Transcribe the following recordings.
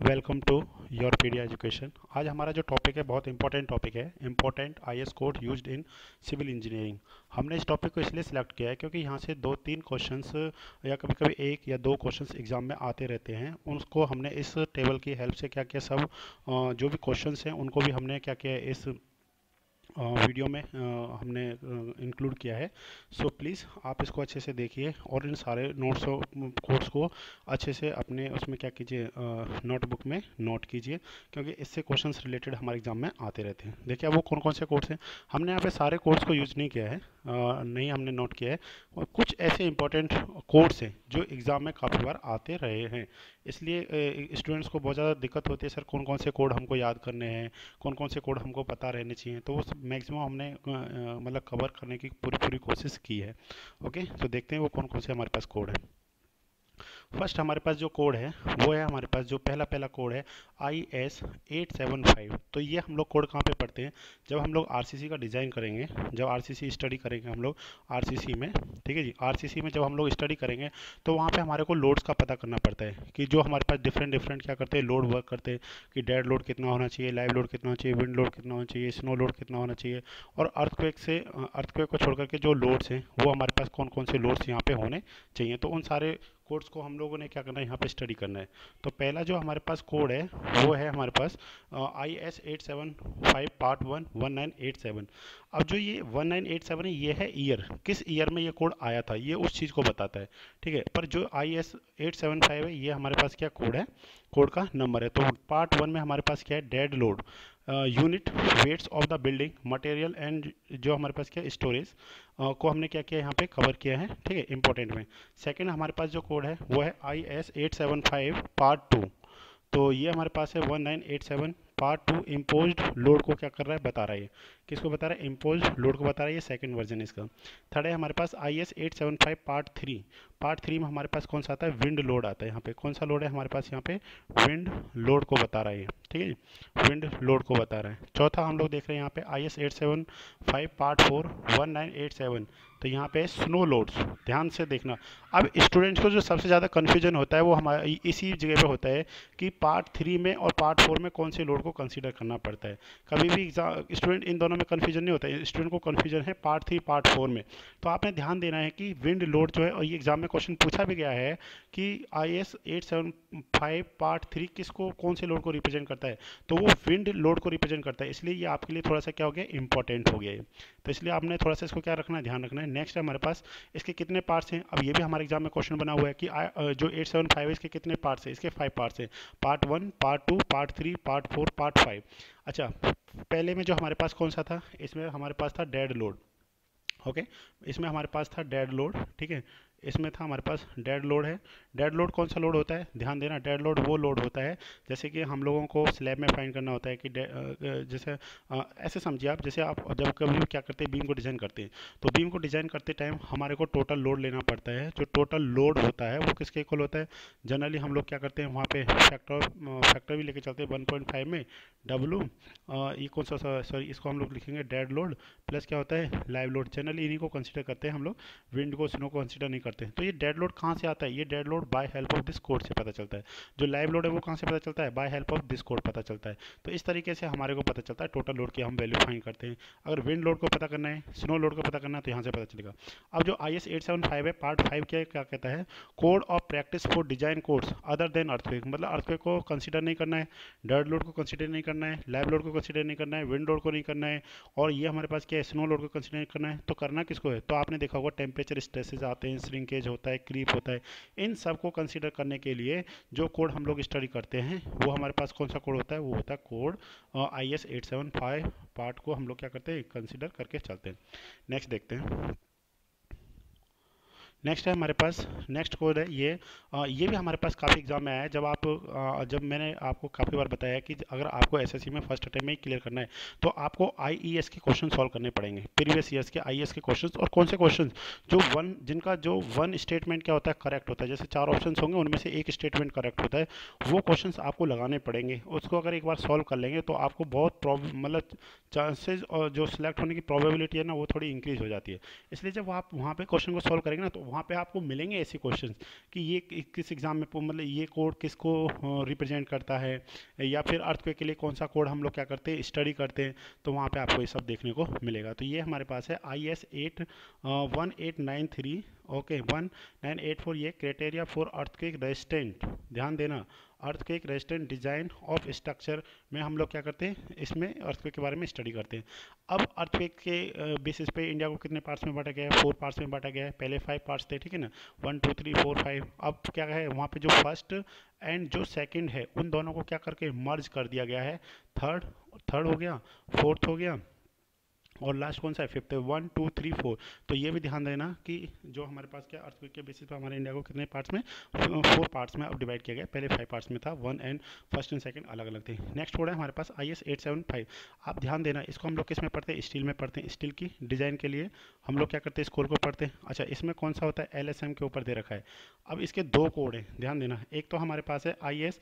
Welcome to your pedia education. आज हमारा जो टॉपिक है बहुत इंपॉर्टेंट टॉपिक है, important IAS code used in civil engineering. हमने इस टॉपिक को इसलिए सिलेक्ट किया है क्योंकि यहाँ से 2-3 क्वेश्चंस या कभी कभी 1 या 2 क्वेश्चंस एग्जाम में आते रहते हैं। उसको हमने इस टेबल की हेल्प से क्या किया, सब जो भी क्वेश्चंस हैं उनको भी हमने क्या किया इस वीडियो में हमने इंक्लूड किया है। सो प्लीज़ आप इसको अच्छे से देखिए और इन सारे नोट्स कोड्स को अच्छे से अपने उसमें क्या कीजिए, नोटबुक में नोट कीजिए, क्योंकि इससे क्वेश्चंस रिलेटेड हमारे एग्जाम में आते रहते हैं। देखिए अब वो कौन कौन से कोड्स हैं। हमने यहाँ पे सारे कोड्स को यूज़ नहीं किया है, नहीं हमने नोट किया है, और कुछ ऐसे इंपॉर्टेंट कोड्स हैं जो एग्ज़ाम में काफ़ी बार आते रहे हैं। इसलिए स्टूडेंट्स को बहुत ज़्यादा दिक्कत होती है, सर कौन कौन से कोड हमको याद करने हैं, कौन कौन से कोड हमको पता रहने चाहिए। तो वो मैक्सिमम हमने मतलब कवर करने की पूरी पूरी कोशिश की है। ओके, तो देखते हैं वो कौन कौन से हमारे पास कोड है। फर्स्ट हमारे पास जो कोड है वो है, हमारे पास जो पहला कोड है IS 875। तो ये हम लोग कोड कहाँ पे पढ़ते हैं, जब हम लोग RCC का डिज़ाइन करेंगे, जब RCC स्टडी करेंगे हम लोग RCC में, ठीक है जी। RCC में जब हम लोग स्टडी करेंगे तो वहाँ पे हमारे को लोड्स का पता करना पड़ता है कि जो हमारे पास डिफरेंट डिफरेंट क्या करते हैं, लोड वर्क करते हैं कि डेड लोड कितना होना चाहिए, लाइव लोड कितना होना चाहिए, विंड लोड कितना होना चाहिए, स्नो लोड कितना होना चाहिए, और अर्थक्वेक को छोड़ करके जो लोड्स हैं वो हमारे पास कौन कौन से लोड्स यहाँ पे होने चाहिए। तो उन सारे कोड्स को हम लोगों ने क्या करना है, यहाँ पे स्टडी करना है। तो पहला जो हमारे पास कोड है वो है हमारे पास IS 875 पार्ट 1 1987। अब जो ये 1987 है ये है ईयर, किस ईयर में ये कोड आया था ये उस चीज़ को बताता है, ठीक है। पर जो IS 875 है ये हमारे पास क्या कोड है, कोड का नंबर है। तो पार्ट 1 में हमारे पास क्या है, dead load, unit, weights of the building, material and जो हमारे पास क्या स्टोरेज को हमने क्या किया यहाँ पे कवर किया है, ठीक है, इंपॉर्टेंट में। सेकंड हमारे पास जो कोड है वो है IS 875 पार्ट 2। तो ये हमारे पास है 1987 पार्ट 2, इम्पोज्ड लोड को क्या कर रहा है, बता रहा है। किसको बता रहा है, इम्पोज्ड लोड को बता रहा है, ये सेकंड वर्जन इसका। थर्ड है हमारे पास IS 875 पार्ट 3। पार्ट 3 में हमारे पास कौन सा आता है, विंड लोड आता है। यहाँ पे कौन सा लोड है हमारे पास, यहाँ पे विंड लोड को बता रहा है, ठीक है जी, विंड लोड को बता रहा है। चौथा हम लोग देख रहे हैं यहाँ पे IS 875 पार्ट 4 1987। तो यहाँ पे स्नो लोड्स, ध्यान से देखना। अब स्टूडेंट्स को जो सबसे ज़्यादा कन्फ्यूजन होता है वो हमारे इसी जगह पे होता है कि पार्ट 3 में और पार्ट 4 में कौन से लोड को कंसीडर करना पड़ता है। कभी भी स्टूडेंट इन दोनों में कन्फ्यूजन नहीं होता है, स्टूडेंट को कन्फ्यूजन है पार्ट 3 पार्ट 4 में। तो आपने ध्यान देना है कि विंड लोड जो है, और ये एग्जाम में क्वेश्चन पूछा भी गया है कि IS 875 पार्ट 3 किसको, कौन से लोड को रिप्रेजेंट करता है, तो वो विंड लोड को रिप्रेजेंट करता है। इसलिए ये आपके लिए थोड़ा सा क्या हो गया, इंपॉर्टेंट हो गया है। तो इसलिए आपने थोड़ा सा इसको क्या रखना है, ध्यान रखना है। नेक्स्ट है हमारे पास इसके कितने पार्ट्स हैं। अब ये भी हमारे एग्जाम में क्वेश्चन बना हुआ है कि जो 875 है इसके कितने पार्ट्स हैं, इसके 5 पार्ट्स हैं, part 1, part 2, part 3, part 4, part 5। अच्छा, पहले में जो हमारे पास कौन सा था, इसमें हमारे पास था डेड लोड। ओके, इसमें हमारे पास था डेड लोड, ठीक है, इसमें था हमारे पास डेड लोड है। डेड लोड कौन सा लोड होता है, ध्यान देना, डेड लोड वो लोड होता है जैसे कि हम लोगों को स्लैब में फाइंड करना होता है कि जैसे ऐसे समझिए आप, जैसे आप जब कभी भी क्या करते हैं, बीम को डिज़ाइन करते हैं, तो बीम को डिज़ाइन करते टाइम हमारे को टोटल लोड लेना पड़ता है। जो टोटल लोड होता है वो किसके इक्वल होता है, जनरली हम लोग क्या करते हैं वहाँ पे फैक्टर भी लेके चलते हैं 1.5 में, W ये कौन सा, सॉरी इसको हम लोग लिखेंगे डेड लोड प्लस क्या होता है, लाइव लोड। जनरली इन्हीं को कंसिडर करते हैं हम लोग, विंड को, स्नो को कंसिडर नहीं करते हैं। तो ये डेड लोड कहाँ से आता है, ये dead load by help of this code से पता चलता है। जो लाइव लोड है वो कहाँ से पता चलता है, by help of this code पता चलता है। तो इस तरीके से हमारे को पता चलता है टोटल लोड की हम वैल्यू फाइंड करते हैं। अगर विंड लोड को पता करना है, स्नो लोड को पता करना है, तो यहाँ से पता चलेगा। अब जो IS 875 है पार्ट 5 क्या कहता है, code of practice for design codes other than earthquake. मतलब अर्थक्वेक को कंसिडर नहीं करना है, डेड लोड को कंसिडर नहीं करना है, लाइव लोड को कंसिडर नहीं करना है, विंड लोड को नहीं करना है, और ये हमारे पास क्या है, स्नो लोड को कंसिडर नहीं करना है। तो करना किसको है, तो आपने देखा होगा टेम्परेचर स्ट्रेसेस आते हैं, श्रिंकेज होता है, क्रीप होता है। इन सब को कंसीडर करने के लिए जो कोड हम लोग स्टडी करते हैं वो हमारे पास कौन सा कोड होता है, वो होता है कोड IS 875 पार्ट को हम लोग क्या करते हैं, कंसीडर करके चलते हैं। नेक्स्ट देखते हैं। नेक्स्ट है हमारे पास, नेक्स्ट कोड है ये भी हमारे पास काफ़ी एग्जाम में आया है। जब मैंने आपको काफ़ी बार बताया कि अगर आपको SSC में फर्स्ट अटेम्प्ट में ही क्लियर करना है तो आपको IES के क्वेश्चन सॉल्व करने पड़ेंगे, प्रीवियस ईयर्स के IES के क्वेश्चन। और कौन से क्वेश्चन, जिनका जो वन स्टेटमेंट क्या होता है, करेक्ट होता है। जैसे 4 ऑप्शन होंगे उनमें से एक स्टेटमेंट करेक्ट होता है, वो क्वेश्चन आपको लगाने पड़ेंगे। उसको अगर एक बार सॉल्व कर लेंगे तो आपको बहुत मतलब चांसेज और जो सिलेक्ट होने की प्रोबेबिलिटी है ना वो थोड़ी इंक्रीज हो जाती है। इसलिए जब आप वहाँ पे क्वेश्चन को सॉल्व करेंगे ना तो वहाँ पे आपको मिलेंगे ऐसे क्वेश्चन कि ये किस एग्ज़ाम में मतलब ये कोड किसको रिप्रेजेंट करता है, या फिर अर्थक्वेक के लिए कौन सा कोड हम लोग क्या करते हैं स्टडी करते हैं, तो वहाँ पे आपको ये सब देखने को मिलेगा। तो ये हमारे पास है IS 1893, ओके 1984, ये क्राइटेरिया फॉर अर्थक्वेक रेजिस्टेंट, ध्यान देना, earthquake resistant design of structure में हम लोग क्या करते हैं, इसमें अर्थक्वेक के बारे में स्टडी करते हैं। अब अर्थक्वेक के बेसिस पे इंडिया को कितने पार्ट्स में बांटा गया है, 4 पार्ट्स में बांटा गया है। पहले 5 पार्ट्स थे, ठीक है ना, 1 2 3 4 5। अब क्या है वहाँ पे जो फर्स्ट एंड जो सेकंड है उन दोनों को क्या करके मर्ज कर दिया गया है, थर्ड थर्ड हो गया, फोर्थ हो गया, और लास्ट कौन सा है, फिफ्थ है, 1 2 3 4। तो ये भी ध्यान देना कि जो हमारे पास क्या अर्थक्वेक के बेसिस पे हमारे इंडिया को कितने पार्ट्स में, 4 पार्ट्स में अब डिवाइड किया गया। पहले 5 पार्ट्स में था, 1 एंड फर्स्ट एंड सेकंड अलग अलग थे। नेक्स्ट कोड है हमारे पास IS 875। आप ध्यान देना, इसको हम लोग किस में पढ़ते हैं, स्टील में पढ़ते हैं। स्टील की डिजाइन के लिए हम लोग क्या करते हैं, इस कोड को पढ़ते हैं। अच्छा, इसमें कौन सा होता है, LSM के ऊपर दे रखा है। अब इसके 2 कोड हैं, ध्यान देना, एक तो हमारे पास है IS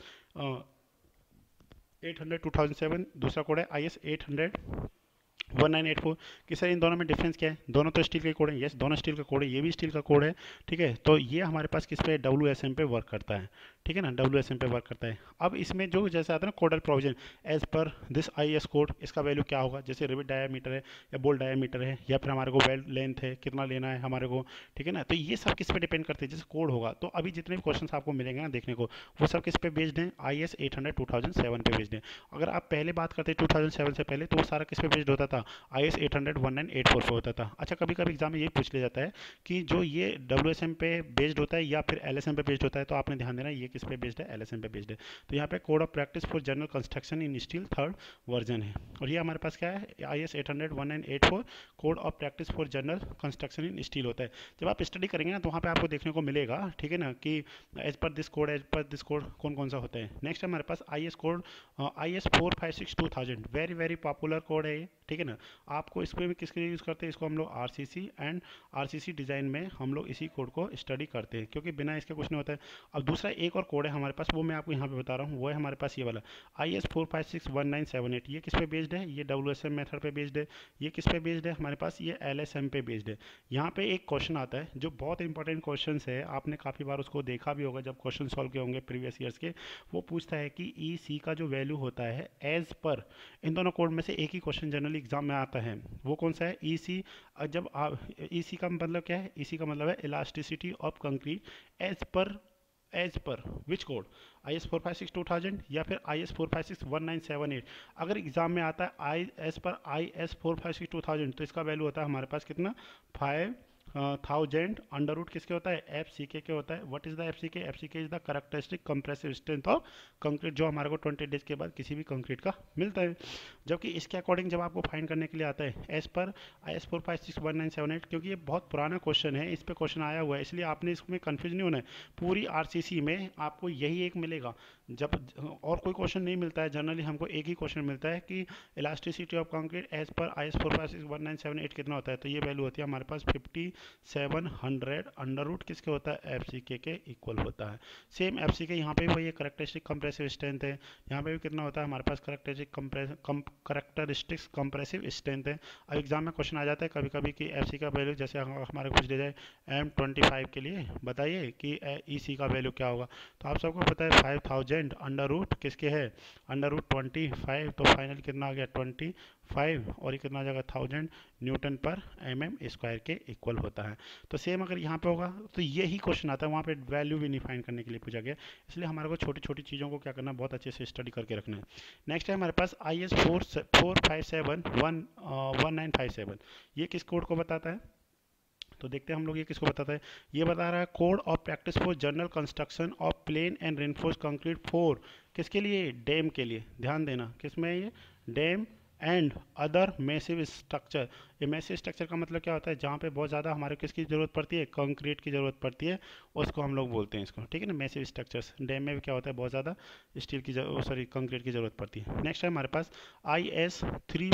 800 2007, दूसरा कोड है IS 800 1984। कि सर इन दोनों में डिफरेंस क्या है, दोनों तो स्टील के कोड है, यस दोनों स्टील का कोड है, ये भी स्टील का कोड है, ठीक है। तो ये हमारे पास किस पे, WSM पे वर्क करता है, ठीक है ना, WSM पे वर्क करता है। अब इसमें जो जैसे आता है ना codal provision, as per this IS code, इसका वैल्यू क्या होगा, जैसे रिवेट डायमीटर है या बोल्ट डायमीटर है, या फिर हमारे को वेल्ड लेंथ है कितना लेना है हमारे को, ठीक है ना। तो ये सब किस पे डिपेंड करते हैं, जैसे कोड होगा। तो अभी जितने भी क्वेश्चन आपको मिलेंगे ना देखने को, वो सब किस पे बेस्ड हैं, IS 800 2007 पे बेस्ड हैं। अगर आप पहले बात करते 2007 से पहले, तो वो सारा किस पे बेस्ड होता था, IS 800 1984 पे होता था। अच्छा, कभी कभी एग्जाम में ये पूछ लिया जाता है कि जो ये WSM पे बेस्ड होता है या फिर LSM पे बेस्ड होता है, तो आपने ध्यान देना ये किस पे बेस्ड है, LSM पे बेस्ड है। तो यहाँ पे code of practice for general construction in steel 3rd version है। और ये हमारे पास क्या है, IS 800 1984 code of practice for general construction in steel होता है। जब आप स्टडी करेंगे ना, तो वहाँ पे आपको देखने को मिलेगा, ठीक है ना, कि एज पर दिस कोड कौन कौन सा होता है। नेक्स्ट हमारे पास IS code IS 456 2000, very very popular code है ये, ठीक है ना। आपको इसमें भी किसके लिए यूज़ करते हैं, इसको हम लोग RCC डिज़ाइन में हम लोग इसी कोड को स्टडी करते हैं, क्योंकि बिना इसके कुछ नहीं होता है। अब दूसरा एक और कोड है हमारे पास, वो मैं आपको यहाँ पे बता रहा हूँ, वो है हमारे पास ये वाला IS 456 1978। ये किस पे बेस्ड है, ये WSM मेथड पे बेस्ड है। ये किस पे बेस्ड है हमारे पास, ये LSM पे बेस्ड है। यहाँ पे एक क्वेश्चन आता है जो बहुत इंपॉर्टेंट क्वेश्चन है, आपने काफ़ी बार उसको देखा भी होगा जब क्वेश्चन सॉल्व किए होंगे प्रीवियस ईयर्स के। वो पूछता है कि EC का जो वैल्यू होता है एज पर, इन दोनों कोड में से एक ही क्वेश्चन जनरली एग्जाम में आता है, वो कौन सा है, EC। जब आप EC का मतलब क्या है, EC का मतलब है इलास्टिसिटी ऑफ कंक्रीट एज पर विच कोड, IS 456 2000 या फिर IS 456 1978। अगर एग्जाम में आता है IS पर IS 456 2000, तो इसका वैल्यू होता है हमारे पास कितना, 5000 अंडर रूट किसके होता है, FCK के होता है। What is the FCK, FCK is the characteristic compressive strength of concrete, जो हमारे को 20 डेज के बाद किसी भी कंक्रीट का मिलता है। जबकि इसके अकॉर्डिंग जब आपको फाइंड करने के लिए आता है एज पर IS 456 1978, क्योंकि ये बहुत पुराना क्वेश्चन है, इस पर क्वेश्चन आया हुआ है, इसलिए आपने इसमें कन्फ्यूज नहीं होना है। पूरी RCC में आपको यही एक मिलेगा, जब और कोई क्वेश्चन नहीं मिलता है, जनरली हमको एक ही क्वेश्चन मिलता है कि elasticity of concrete as per IS 456 1978 कितना होता है, तो ये वैल्यू होती है हमारे पास 5700 अंडर रूट किसके होता है, FCK के इक्वल होता है। सेम FCK यहाँ पे भी वही कैरेक्टरिस्टिक कंप्रेसिव स्ट्रेंथ है, यहाँ पे भी कितना होता है हमारे पास कैरेक्टरिस्टिक्स कंप्रेसिव स्ट्रेंथ है। अब एग्जाम में क्वेश्चन आ जाता है कभी कभी कि FC का वैल्यू, जैसे हमारे पूछ लिया जाए M25 के लिए बताइए कि EC का वैल्यू क्या होगा, तो आप सबको पता है 5000 अंडर रूट किसके है, अंडर रूट 25, तो फाइनल कितना आ गया 25, और ये कितना आ जाएगा 1000 न्यूटन पर mm² के इक्वल होता है। तो सेम अगर यहाँ पे होगा तो यही क्वेश्चन आता है, वहाँ पे वैल्यू भी नहीं फाइंड करने के लिए पूछा गया, इसलिए हमारे को छोटी छोटी चीज़ों को क्या करना, बहुत अच्छे से स्टडी करके रखना है। नेक्स्ट है हमारे पास IS 457 1957, ये किस कोड को बताता है, तो देखते हैं हम लोग ये किसको बताता है। ये बता रहा है code of practice for general construction of plain and reinforced concrete for, किसके लिए, डैम के लिए। ध्यान देना किसमें है ये, dam and other massive structure. ये मैसिव स्ट्रक्चर का मतलब क्या होता है, जहाँ पे बहुत ज़्यादा हमारे किसकी ज़रूरत पड़ती है, कंक्रीट की ज़रूरत पड़ती है, उसको हम लोग बोलते हैं इसको, ठीक है ना, मैसिव स्ट्रक्चर्स। डैम में भी क्या होता है, बहुत ज़्यादा स्टील की कंक्रीट की ज़रूरत पड़ती है। नेक्स्ट है हमारे पास IS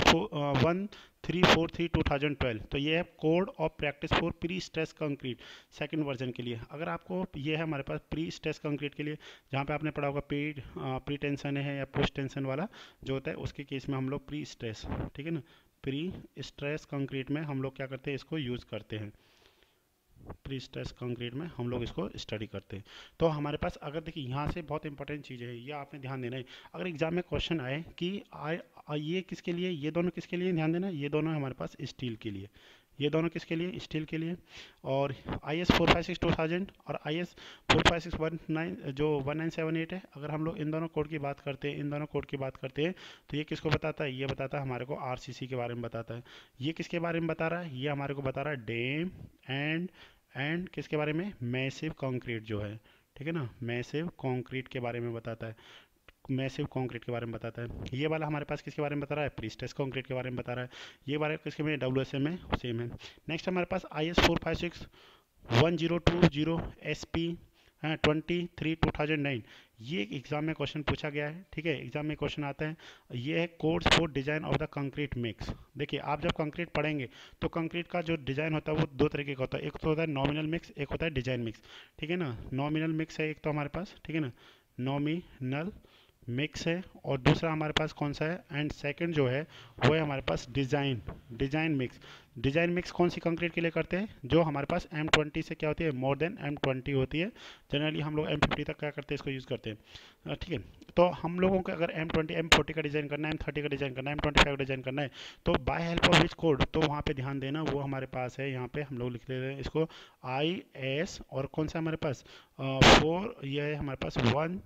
1343 2012, तो ये है code of practice for pre stress concrete second version के लिए। अगर आपको ये है हमारे पास प्री स्ट्रेस कंक्रीट के लिए, जहाँ पे आपने पढ़ा होगा प्री टेंशन है या पोस्ट टेंशन वाला जो होता है, उसके केस में हम लोग प्री स्ट्रेस, ठीक है ना, प्री स्ट्रेस कंक्रीट में हम लोग क्या करते हैं, इसको यूज़ करते हैं। प्री स्ट्रेस कंक्रीट में हम लोग इसको स्टडी करते हैं। तो हमारे पास अगर देखिए यहाँ से बहुत इंपॉर्टेंट चीज़ है, ये आपने ध्यान देना है। अगर एग्जाम में क्वेश्चन आए कि ये किसके लिए, ये दोनों किसके लिए, ध्यान देना, ये दोनों हमारे पास स्टील के लिए, ये दोनों किसके लिए, स्टील के लिए। और IS 456-2000 और IS 45619 जो 1978 है, अगर हम लोग इन दोनों कोड की बात करते हैं, इन दोनों कोड की बात करते हैं, तो ये किसको बताता है, ये बताता है हमारे को RCC के बारे में बताता है। ये किसके बारे में बता रहा है, ये हमारे को बता रहा है डैम एंड किसके बारे में, मैसिव कंक्रीट जो है, ठीक है ना, मैसिव कंक्रीट के बारे में बताता है, मैसिव कंक्रीट के बारे में बताता है। ये वाला हमारे पास किसके बारे में बता रहा है, प्रीस्ट्रेस कंक्रीट के बारे में बता रहा है। ये वाला किसके में, WSM में सेम है। नेक्स्ट हमारे पास IS 456-1020 SP 23-2009, ये एग्जाम में क्वेश्चन पूछा गया है, ठीक है, एग्जाम में क्वेश्चन आता है। ये है codes for design of the concrete mix. देखिए आप जब कंक्रीट पढ़ेंगे तो कंक्रीट का जो डिजाइन होता है वो दो तरीके का होता है, एक तो होता है नॉमिनल मिक्स, एक होता है डिजाइन मिक्स, ठीक है ना। नॉमिनल मिक्स है एक तो हमारे पास, ठीक है ना, नॉमिनल मिक्स है, और दूसरा हमारे पास कौन सा है, एंड सेकंड जो है वो है हमारे पास डिजाइन मिक्स। डिजाइन मिक्स कौन सी कंक्रीट के लिए करते हैं, जो हमारे पास M20 से क्या होती है, मोर देन M20 होती है। जनरली हम लोग M50 तक क्या करते हैं, इसको यूज़ करते हैं, ठीक है। तो हम लोगों को अगर M20 M40 का डिज़ाइन करना है, M30 का डिज़ाइन करना है, M25 का डिज़ाइन करना है, तो by help of which code, तो वहाँ पे ध्यान देना, वो हमारे पास है, यहाँ पे हम लोग लिख ले रहे हैं इसको IS, और कौन सा हमारे पास 4, ये है हमारे पास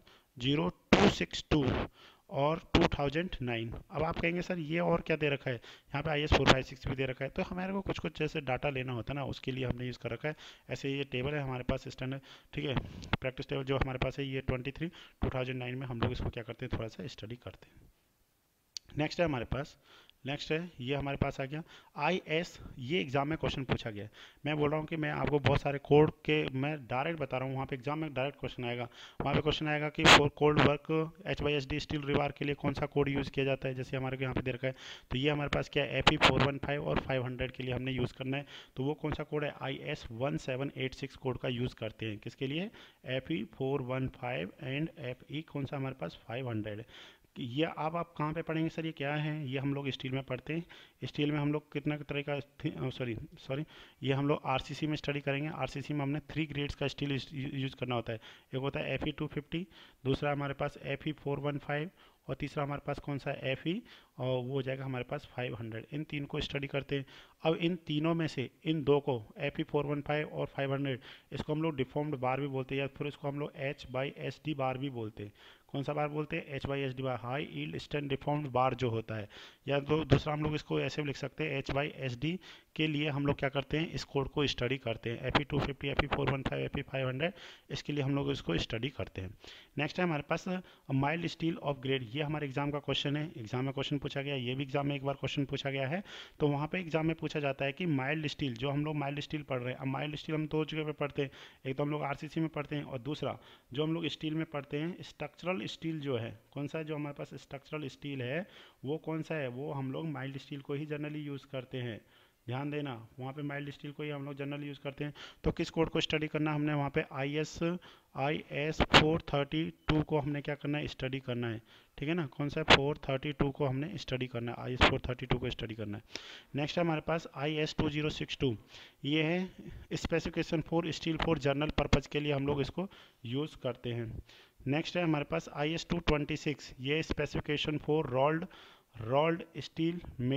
10262 और 2009। अब आप कहेंगे सर ये और क्या दे रखा है, यहाँ पे IS 456 भी दे रखा है। तो हमारे को कुछ कुछ जैसे डाटा लेना होता है ना, उसके लिए हमने यूज़ कर रखा है। ऐसे ये टेबल है हमारे पास स्टैंडर्ड, ठीक है, प्रैक्टिस टेबल जो हमारे पास है, ये 2009 में हम लोग इसको क्या करते हैं, थोड़ा सा स्टडी करते हैं। नेक्स्ट है हमारे पास, नेक्स्ट है ये हमारे पास आ गया IS, ये एग्जाम में क्वेश्चन पूछा गया है। मैं बोल रहा हूँ कि मैं आपको बहुत सारे कोड के मैं डायरेक्ट बता रहा हूँ, वहाँ पे एग्जाम में डायरेक्ट क्वेश्चन आएगा। वहाँ पे क्वेश्चन आएगा कि for cold work HYSD steel rebar के लिए कौन सा कोड यूज़ किया जाता है, जैसे हमारे को यहाँ पे दे रखा है। तो ये हमारे पास क्या है, FE 415 और 500 के लिए हमने यूज़ करना है। तो वो कौन सा कोड है, IS 1786 कोड का यूज़ करते हैं, किसके लिए, FE 415 एंड FE कौन सा हमारे पास 500 है। ये अब आप कहाँ पे पढ़ेंगे सर, ये क्या है, ये हम लोग स्टील में पढ़ते हैं। स्टील में हम लोग कितना तरह का सॉरी ये हम लोग RCC में स्टडी करेंगे। RCC में हमने 3 ग्रेड्स का स्टील यूज़ करना होता है। एक होता है FE 250, दूसरा हमारे पास FE 415, और तीसरा हमारे पास कौन सा FE, और वो हो जाएगा हमारे पास 500। इन तीन को स्टडी करते हैं। अब इन तीनों में से इन दो को, FE 415 और 500, इसको हम लोग डिफॉर्म्ड बार भी बोलते हैं, या फिर इसको हम लोग HYSD बार भी बोलते हैं। कौन सा बार बोलते हैं, HYSD bar, high yield strength deformed bar जो होता है। या तो दूसरा हम लोग इसको ऐसे भी लिख सकते हैं, HYSD के लिए हम लोग क्या करते हैं, इस कोड को स्टडी करते हैं। FE 250, FE 415, FE 500, इसके लिए हम लोग इसको स्टडी करते हैं। नेक्स्ट है हमारे पास माइल्ड स्टील ऑफ ग्रेड, ये हमारे एग्जाम का क्वेश्चन है, एग्जाम में क्वेश्चन पूछा गया, ये भी एग्जाम में एक बार क्वेश्चन पूछा गया है। तो वहाँ पे एग्जाम में पूछा जाता है कि माइल्ड स्टील, जो हम लोग माइल्ड स्टील पढ़ रहे हैं, अब माइल्ड स्टील हम दो जगह पे पढ़ते हैं, एक तो हम लोग RCC में पढ़ते हैं, और दूसरा जो हम लोग स्टील में पढ़ते हैं, स्ट्रक्चरल स्टील जो है, कौन सा है जो हमारे पास स्ट्रक्चरल स्टील है, वो कौन सा है, वो हम लोग माइल्ड स्टील को ही जनरली यूज़ करते हैं। ध्यान देना, वहाँ पे माइल्ड स्टील को ही हम लोग जनरली यूज़ करते हैं। तो किस कोड को स्टडी करना हमने, वहाँ पे IS 432 को हमने क्या करना है, स्टडी करना है, ठीक है ना। कौन सा 432 को हमने स्टडी करना है, IS 432 को स्टडी करना है। नेक्स्ट है हमारे पास IS 2062, ये है specification for steel for general purpose के लिए हम लोग इसको यूज़ करते हैं। नेक्स्ट है हमारे पास IS 226, ये specification for rolled steel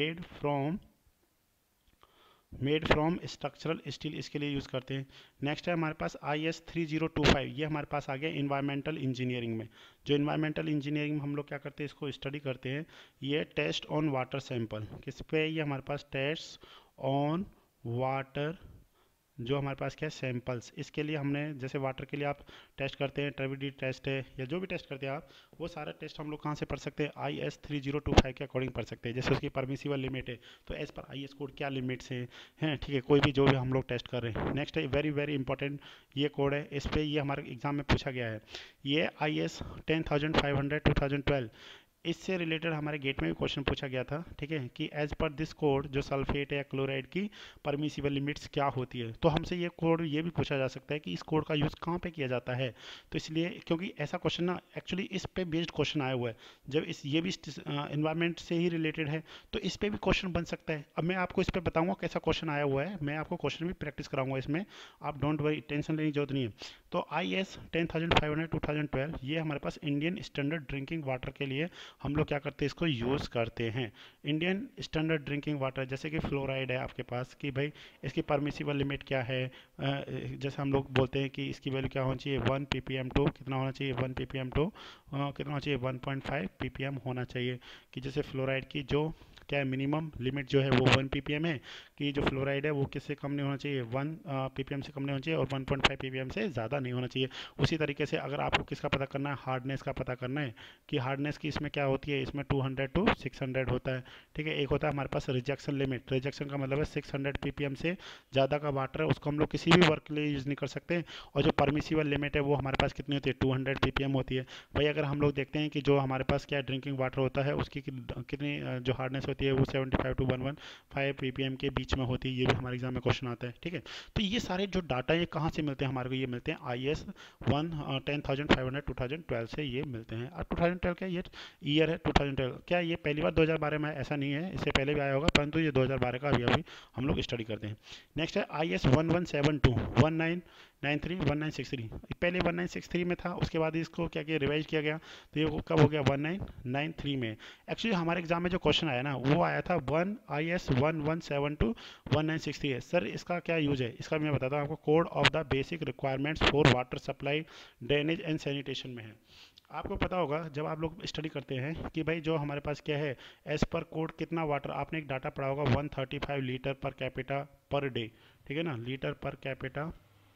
made from structural steel, इसके लिए यूज़ करते हैं। नेक्स्ट है हमारे पास IS 3025, ये हमारे पास आ गया इन्वायरमेंटल इंजीनियरिंग में। जो इन्वायरमेंटल इंजीनियरिंग में हम लोग क्या करते हैं, इसको स्टडी करते हैं। ये टेस्ट ऑन वाटर सैंपल, किस पे, ये हमारे पास टेस्ट ऑन वाटर, जो हमारे पास क्या है, सैंपल्स, इसके लिए हमने जैसे वाटर के लिए आप टेस्ट करते हैं, टर्बिडिटी टेस्ट है, या जो भी टेस्ट करते हैं आप, वो सारा टेस्ट हम लोग कहाँ से पढ़ सकते हैं, IS 3025 के अकॉर्डिंग पढ़ सकते हैं। जैसे उसकी परमिसिबल लिमिट है, तो एज पर IS कोड क्या लिमिट्स हैं, ठीक है, कोई भी जो भी हम लोग टेस्ट कर रहे हैं। नेक्स्ट है वेरी वेरी इंपॉर्टेंट ये कोड है, इस पर ये हमारे एग्जाम में पूछा गया है। ये IS 10500 2012, इससे रिलेटेड हमारे गेट में भी क्वेश्चन पूछा गया था, ठीक है, कि एज पर दिस कोड जो सल्फेट या क्लोराइड की परमिसिबल लिमिट्स क्या होती है। तो हमसे ये कोड ये भी पूछा जा सकता है कि इस कोड का यूज़ कहाँ पे किया जाता है। तो इसलिए क्योंकि ऐसा क्वेश्चन ना एक्चुअली इस पे बेस्ड क्वेश्चन आया हुआ है, जब इस ये भी इन्वायरमेंट से ही रिलेटेड है तो इस पे भी क्वेश्चन बन सकता है। अब मैं आपको इस पे बताऊंगा कैसा क्वेश्चन आया हुआ है, मैं आपको क्वेश्चन भी प्रैक्टिस कराऊंगा इसमें, आप डोंट वरी, टेंशन लेने की जरूरत नहीं है। तो IS 10500 2012 ये हमारे पास इंडियन स्टैंडर्ड ड्रिंकिंग वाटर के लिए हम लोग क्या करते हैं, इसको यूज़ करते हैं। इंडियन स्टैंडर्ड ड्रिंकिंग वाटर, जैसे कि फ्लोराइड है आपके पास कि भाई इसकी परमिसिबल लिमिट क्या है, जैसे हम लोग बोलते हैं कि इसकी वैल्यू क्या होनी चाहिए, 1 ppm टू कितना होना चाहिए, 1 ppm टू कितना होना चाहिए, 1.5 ppm होना चाहिए। कि जैसे फ्लोराइड की जो क्या है मिनिमम लिमिट जो है वो 1 ppm है, कि जो फ्लोराइड है वो किससे कम नहीं होना चाहिए, 1 ppm से कम नहीं होना चाहिए, और 1.5 ppm से ज़्यादा नहीं होना चाहिए। उसी तरीके से अगर आपको किसका पता करना है, हार्डनेस का पता करना है, कि हार्डनेस की इसमें क्या होती है, इसमें 200 टू 600 होता है, ठीक है। एक होता है हमारे पास रिजेक्शन लिमिट, रिजेक्शन का मतलब है 600 ppm से ज़्यादा का वाटर है उसको हम लोग किसी भी वर्क के लिए यूज़ नहीं कर सकते। और जो परमिसिबल लिमिट है वो हमारे पास कितनी होती है, 200 ppm होती है। भाई अगर हम लोग देखते हैं कि जो हमारे पास क्या ड्रिंकिंग वाटर होता है उसकी कितनी जो हार्डनेस होती है वो 75 टू 115 ppm के बीच में होती है, ये भी हमारे एग्जाम में क्वेश्चन आता है, ठीक है। तो ये सारे जो डाटा ये कहाँ से मिलते हैं हमारे को, ये मिलते हैं IS 10500 2012 से ये मिलते हैं। और 2012 क्या ये ईयर है, 2012 क्या ये पहली बार 2012 में, ऐसा नहीं है, इससे पहले भी आया होगा, परंतु ये 2012 का अभी अभी हम लोग स्टडी करते हैं। नेक्स्ट है IS 1172 1993 1963, पहले 1963 में था, उसके बाद इसको क्या किया, रिवाइज किया गया, तो ये कब हो गया 1993 में। एक्चुअली हमारे एग्जाम में जो क्वेश्चन आया ना वो आया था IS 1172 1963 है। सर इसका क्या यूज है, इसका मैं बताता हूँ आपको, code of the basic requirements for water supply drainage and sanitation में है। आपको पता होगा जब आप लोग स्टडी करते हैं कि भाई जो हमारे पास क्या है, एज पर कोड कितना वाटर, आपने एक डाटा पढ़ा होगा 135 litre per capita per day, ठीक है ना, litre per capita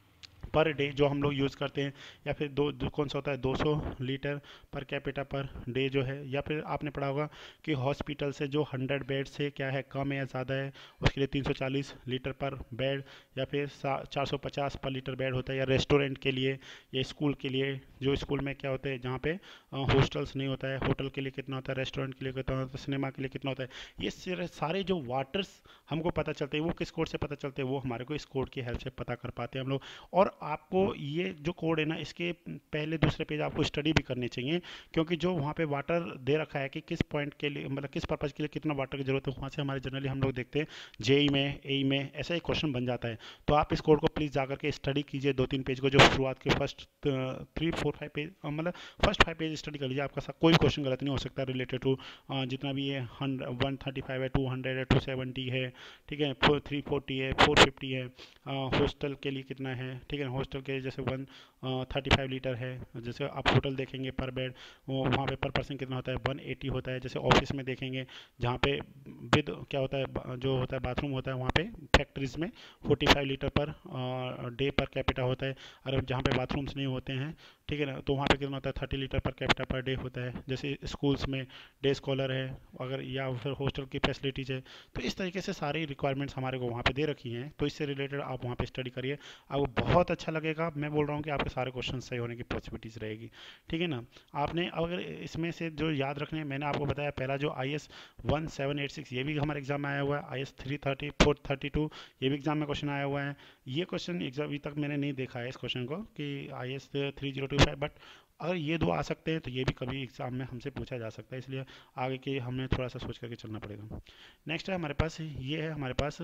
per day जो हम लोग यूज़ करते हैं, या फिर कौन सा होता है 200 litre per capita per day जो है, या फिर आपने पढ़ा होगा कि हॉस्पिटल से जो 100 बेड से क्या है कम है या ज़्यादा है उसके लिए 340 लीटर पर बेड, या फिर 450 पर लीटर बेड होता है, या रेस्टोरेंट के लिए या स्कूल के लिए, जो स्कूल में क्या होते हैं जहाँ पे हॉस्टल्स नहीं होता है, होटल के लिए कितना होता है, रेस्टोरेंट के लिए कितना होता है, सिनेमा के लिए कितना होता है। ये सारे जो वाटर्स हमको पता चलते हैं वो किस कोड से पता चलते हैं, वो हमारे को इस कोड की हेल्प से पता कर पाते हैं हम लोग। और आपको ये जो कोड है ना इसके पहले दूसरे पेज आपको स्टडी भी करनी चाहिए, क्योंकि जो वहाँ पे वाटर दे रखा है कि किस पॉइंट के लिए, मतलब किस पर्पज़ के लिए कितना वाटर की जरूरत है, वहाँ से हमारे जनरली हम लोग देखते हैं जेई में, एई में ऐसा एक क्वेश्चन बन जाता है। तो आप इस कोड को प्लीज़ जाकर के स्टडी कीजिए, 2-3 पेज को, जो शुरुआत के फर्स्ट 3-4-5 पेज, मतलब फर्स्ट 5 पेज स्टडी कर लीजिए, आपका कोई क्वेश्चन गलत नहीं हो सकता रिलेटेड टू जितना भी ये 135 है, 200 है, 270 है, ठीक है, 340 है, 450 है, हॉस्टल के लिए कितना है, ठीक है, हॉस्टल के जैसे 135 लीटर है, जैसे आप होटल देखेंगे पर बेड वो वहाँ पे पर पर्सन कितना होता है 180 होता है। जैसे ऑफिस में देखेंगे जहाँ पे विद क्या होता है जो होता है बाथरूम होता है, वहाँ पे फैक्ट्रीज में 45 litre per day per capita होता है। अगर जहाँ पे बाथरूम्स नहीं होते हैं, ठीक है ना, तो वहाँ पे कितना होता है 30 litre per capita per day होता है। जैसे स्कूल्स में डे स्कॉलर है अगर, या फिर हॉस्टल की फैसिलिटीज़ है, तो इस तरीके से सारी रिक्वायरमेंट्स हमारे को वहाँ पे दे रखी हैं। तो इससे रिलेटेड आप वहाँ पे स्टडी करिए, आपको बहुत अच्छा लगेगा। मैं बोल रहा हूँ कि आपके सारे क्वेश्चन सही होने की पॉसिबिलिटीज़ रहेगी, ठीक है ना। आपने अगर इसमें से जो याद रखने हैं, मैंने आपको बताया पहला जो IS 1786 ये भी हमारे एग्जाम में आया हुआ है, IS 330 432 ये भी एग्जाम में क्वेश्चन आया हुआ है। ये क्वेश्चन एग्जाम अभी तक मैंने नहीं देखा है इस क्वेश्चन को कि IS 3025, बट अगर ये दो आ सकते हैं तो ये भी कभी एग्जाम में हमसे पूछा जा सकता है, इसलिए आगे के हमें थोड़ा सा सोच करके चलना पड़ेगा। नेक्स्ट है हमारे पास, ये है हमारे पास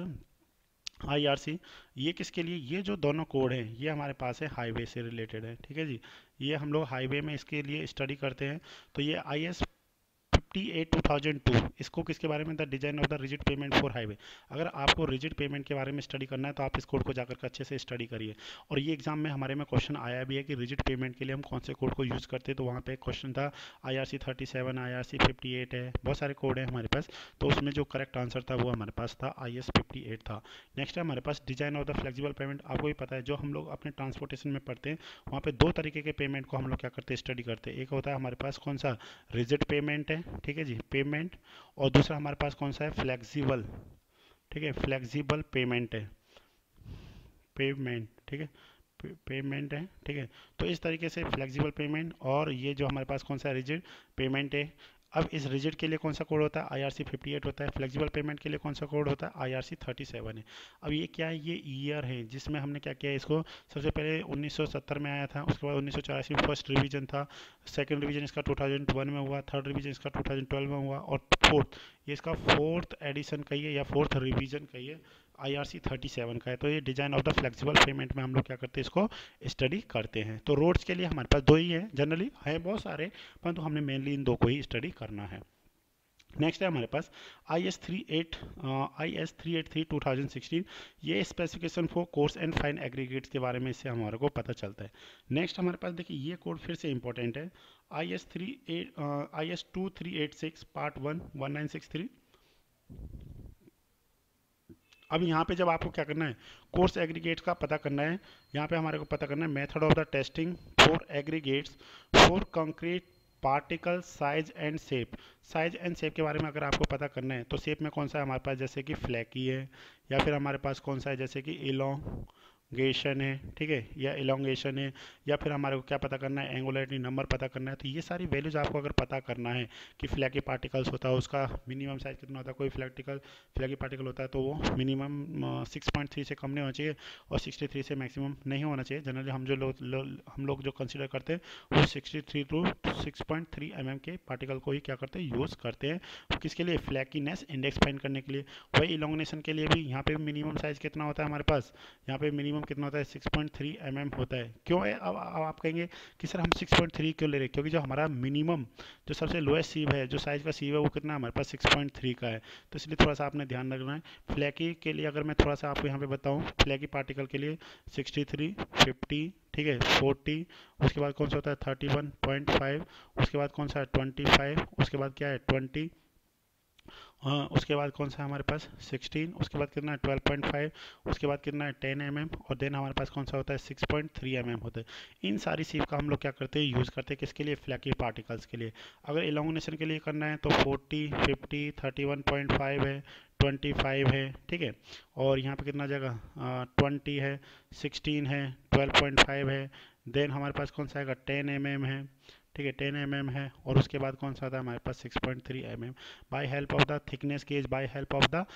IRC। ये किसके लिए, ये जो दोनों कोड हैं ये हमारे पास है हाईवे से रिलेटेड है, ठीक है जी। ये हम लोग हाईवे में इसके लिए स्टडी करते हैं। तो ये IS 58 2002 इसको किसके बारे में, the design of the rigid pavement for highway. अगर आपको रिजिड पेमेंट के बारे में स्टडी करना है तो आप इस कोड को जाकर के अच्छे से स्टडी करिए। और ये एग्जाम में हमारे में क्वेश्चन आया भी है कि रिजिड पेमेंट के लिए हम कौन से कोड को यूज़ करते हैं। तो वहाँ पे एक क्वेश्चन था IRC 37, IRC 58 है, बहुत सारे कोड है हमारे पास। तो उसमें जो करेक्ट आंसर था वो हमारे पास था IS 58 था। नेक्स्ट है हमारे पास design of the flexible pavement. आपको भी पता है जो हम लोग अपने ट्रांसपोर्टेशन में पढ़ते हैं वहाँ पे दो तरीके के पेमेंट को हम लोग क्या करते हैं, स्टडी करते हैं। एक होता है हमारे पास कौन सा, रिजिड पेमेंट है, ठीक है जी, पेमेंट। और दूसरा हमारे पास कौन सा है, फ्लेक्सिबल, ठीक है, फ्लेक्सिबल पेमेंट है, पेमेंट, ठीक है, पेमेंट है, ठीक है। तो इस तरीके से फ्लेक्सिबल पेमेंट और ये जो हमारे पास कौन सा रिजिड पेमेंट है। अब इस रिजिड के लिए कौन सा कोड होता है, IRC 58 होता है। फ्लेक्सिबल पेमेंट के लिए कौन सा कोड होता है, IRC 37 है। अब ये क्या है, ये ईयर है जिसमें हमने क्या किया, इसको सबसे पहले 1970 में आया था, उसके बाद 1984 में फर्स्ट रिवीजन था, सेकंड रिवीजन इसका 2001 में हुआ, थर्ड रिवीजन इसका 2012 में हुआ, और फोर्थ, ये इसका फोर्थ एडिशन कहिए या फोर्थ रिवीजन कहिए, IRC 37 का है। तो ये design of the flexible pavement में हम लोग क्या करते हैं, इसको स्टडी करते हैं। तो रोड्स के लिए हमारे पास दो ही है, जनरली है बहुत सारे, परंतु हमने मेनली इन दो को ही स्टडी करना है। नेक्स्ट है हमारे पास IS 383 2016। ये specification for coarse and fine aggregates के बारे में इससे हमारे को पता चलता है। नेक्स्ट हमारे पास देखिए ये कोड फिर से इंपॉर्टेंट है, IS 2386 पार्ट 1 1963। अब यहाँ पे जब आपको क्या करना है, कोर्स एग्रीगेट्स का पता करना है, यहाँ पे हमारे को पता करना है method of the testing for aggregates for concrete particle size and shape. Size and shape के बारे में अगर आपको पता करना है तो शेप में कौन सा है हमारे पास, जैसे कि फ्लैकी है, या फिर हमारे पास कौन सा है जैसे कि इलोंगेशन है, ठीक है, या इलोंगेशन है, या फिर हमारे को क्या पता करना है, एंगुलरिटी नंबर पता करना है। तो ये सारी वैल्यूज आपको अगर पता करना है कि फ्लैकी पार्टिकल्स होता है उसका मिनिमम साइज कितना होता है, कोई फ्लैकी पार्टिकल होता है तो वो मिनिमम 6.3 से कम नहीं होना चाहिए और 63 से मैक्सिमम नहीं होना चाहिए। जनरली हम लोग जो कंसिडर करते हैं वो 63 टू 6.3 mm के पार्टिकल को ही क्या करते हैं, यूज़ करते हैं। किसके लिए, फ्लैकीनेस इंडेक्स फाइंड करने के लिए। वही इलोंगेशन के लिए भी यहाँ पे मिनिमम साइज कितना होता है हमारे पास, यहाँ पे मिनिमम कितना होता है, 6.3 mm होता है। क्यों है, अब आप कहेंगे कि सर हम 6.3 क्यों ले रहे हैं, क्योंकि जो हमारा मिनिमम जो सबसे लोएस्ट सीव है, जो साइज का सीव है वो कितना हमारे पास 6.3 का है। तो इसलिए थोड़ा सा आपने ध्यान रखना है। फ्लैकी के लिए अगर मैं थोड़ा सा आपको यहाँ पे बताऊँ, फ्लैकी पार्टिकल के लिए 63, 50, ठीक है, 40, उसके बाद कौन सा होता है 31.5, उसके बाद कौन सा है 25, उसके बाद क्या है 20, उसके बाद कौन सा है हमारे पास 16, उसके बाद कितना है 12.5, उसके बाद कितना है 10 mm, और देन हमारे पास कौन सा होता है 6.3 mm होता है। इन सारी सीव का हम लोग क्या करते हैं, यूज़ करते हैं किसके लिए, फ्लैकी पार्टिकल्स के लिए। अगर इलोंगेशन के लिए करना है तो 40, 50, 31.5 है, 25 है, ठीक है, और यहाँ पे कितना जगह 20 है, 16 है, 12.5 है, देन हमारे पास कौन सा आएगा 10 mm है, ठीक है, 10 mm है, और उसके बाद कौन सा था हमारे पास 6.3 mm। By help of the thickness gauge, by help of the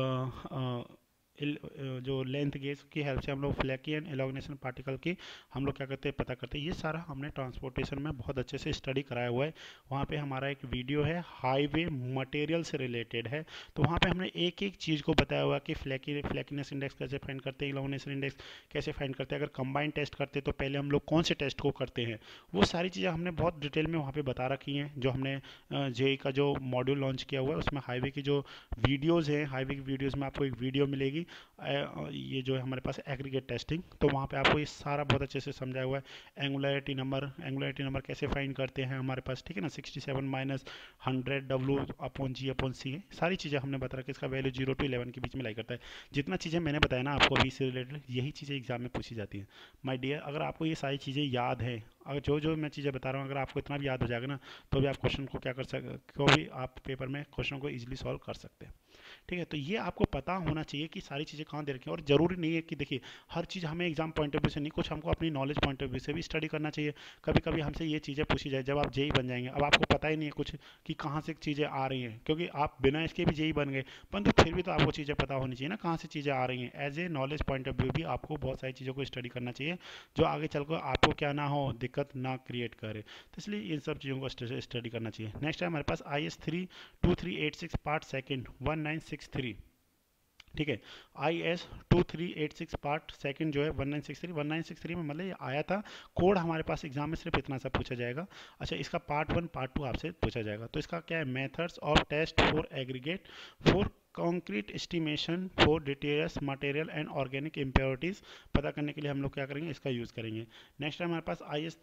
जो लेंथ गेज की हेल्प से हम लोग फ्लैकी एंड इलोंगेशन पार्टिकल की हम लोग क्या करते हैं, पता करते हैं। ये सारा हमने ट्रांसपोर्टेशन में बहुत अच्छे से स्टडी कराया हुआ है। वहाँ पे हमारा एक वीडियो है हाईवे मटेरियल से रिलेटेड है, तो वहाँ पे हमने एक एक चीज़ को बताया हुआ कि फ्लैकीनेस इंडेक्स कैसे फाइंड करते हैं, इलोंगेशन इंडेक्स कैसे फाइंड करते हैं, अगर कंबाइंड टेस्ट करते हैं तो पहले हम लोग कौन से टेस्ट को करते हैं, वो सारी चीज़ें हमने बहुत डिटेल में वहाँ पर बता रखी हैं। जो हमने जेई का जो मॉड्यूल लॉन्च किया हुआ है उसमें हाईवे की जो वीडियोज़ हैं, हाईवे की वीडियोज़ में आपको एक वीडियो मिलेगी, ये जो है हमारे पास एग्रीगेट टेस्टिंग, तो वहाँ पे आपको ये सारा बहुत अच्छे से समझाया हुआ है। एंगुलरिटी नंबर कैसे फाइंड करते हैं हमारे पास, ठीक है ना, 67 माइनस 100 W/G/C है, सारी चीज़ें हमने बता रखा, इसका वैल्यू 0 to 11 के बीच में लाई करता है। जितना चीज़ें मैंने बताया ना आपको अभी से रिलेटेड, यही चीज़ें एग्जाम में पूछी जाती हैं माय डियर। अगर आपको ये सारी चीज़ें याद है, अगर जो मैं चीज़ें बता रहा हूँ अगर आपको इतना भी याद हो जाएगा ना, तो भी आप क्वेश्चन को क्या कर सकते, क्यों भी आप पेपर में क्वेश्चन को ईजिली सॉल्व कर सकते हैं, ठीक है। तो ये आपको पता होना चाहिए कि सारी चीज़ें कहाँ दे रखी हैं, और ज़रूरी नहीं है कि देखिए हर चीज़ हमें एग्जाम पॉइंट ऑफ व्यू से नहीं, कुछ हमको अपनी नॉलेज पॉइंट ऑफ व्यू से भी स्टडी करना चाहिए। कभी कभी हमसे ये चीज़ें पूछी जाए, जब आप जेई बन जाएंगे, अब आपको पता ही नहीं है कुछ कि कहाँ से चीज़ें आ रही हैं, क्योंकि आप बिना इसके भी जेई बन गए, परंतु फिर भी तो आपको चीज़ें पता होनी चाहिए ना कहाँ से चीज़ें आ रही हैं। As a knowledge point of view भी आपको बहुत सारी चीज़ों को स्टडी करना चाहिए, जो आगे चलकर आपको क्या ना हो, दिक्कत ना क्रिएट करे। तो इसलिए इन सब चीज़ों को स्टडी करना चाहिए। नेक्स्ट है हमारे पास IS 2386 पार्ट सेकेंड 1963, ठीक है, IS 2386 पार्ट सेकंड जो है 1963 में मतलब ये आया था। कोड हमारे पास एग्जाम में सिर्फ इतना सा पूछा जाएगा। अच्छा, इसका पार्ट 1 पार्ट 2 आपसे पूछा जाएगा। तो इसका क्या है, methods of test for aggregate for concrete estimation for details material and organic impurities पता करने के लिए हम लोग क्या करेंगे, इसका यूज़ करेंगे। नेक्स्ट है हमारे पास IS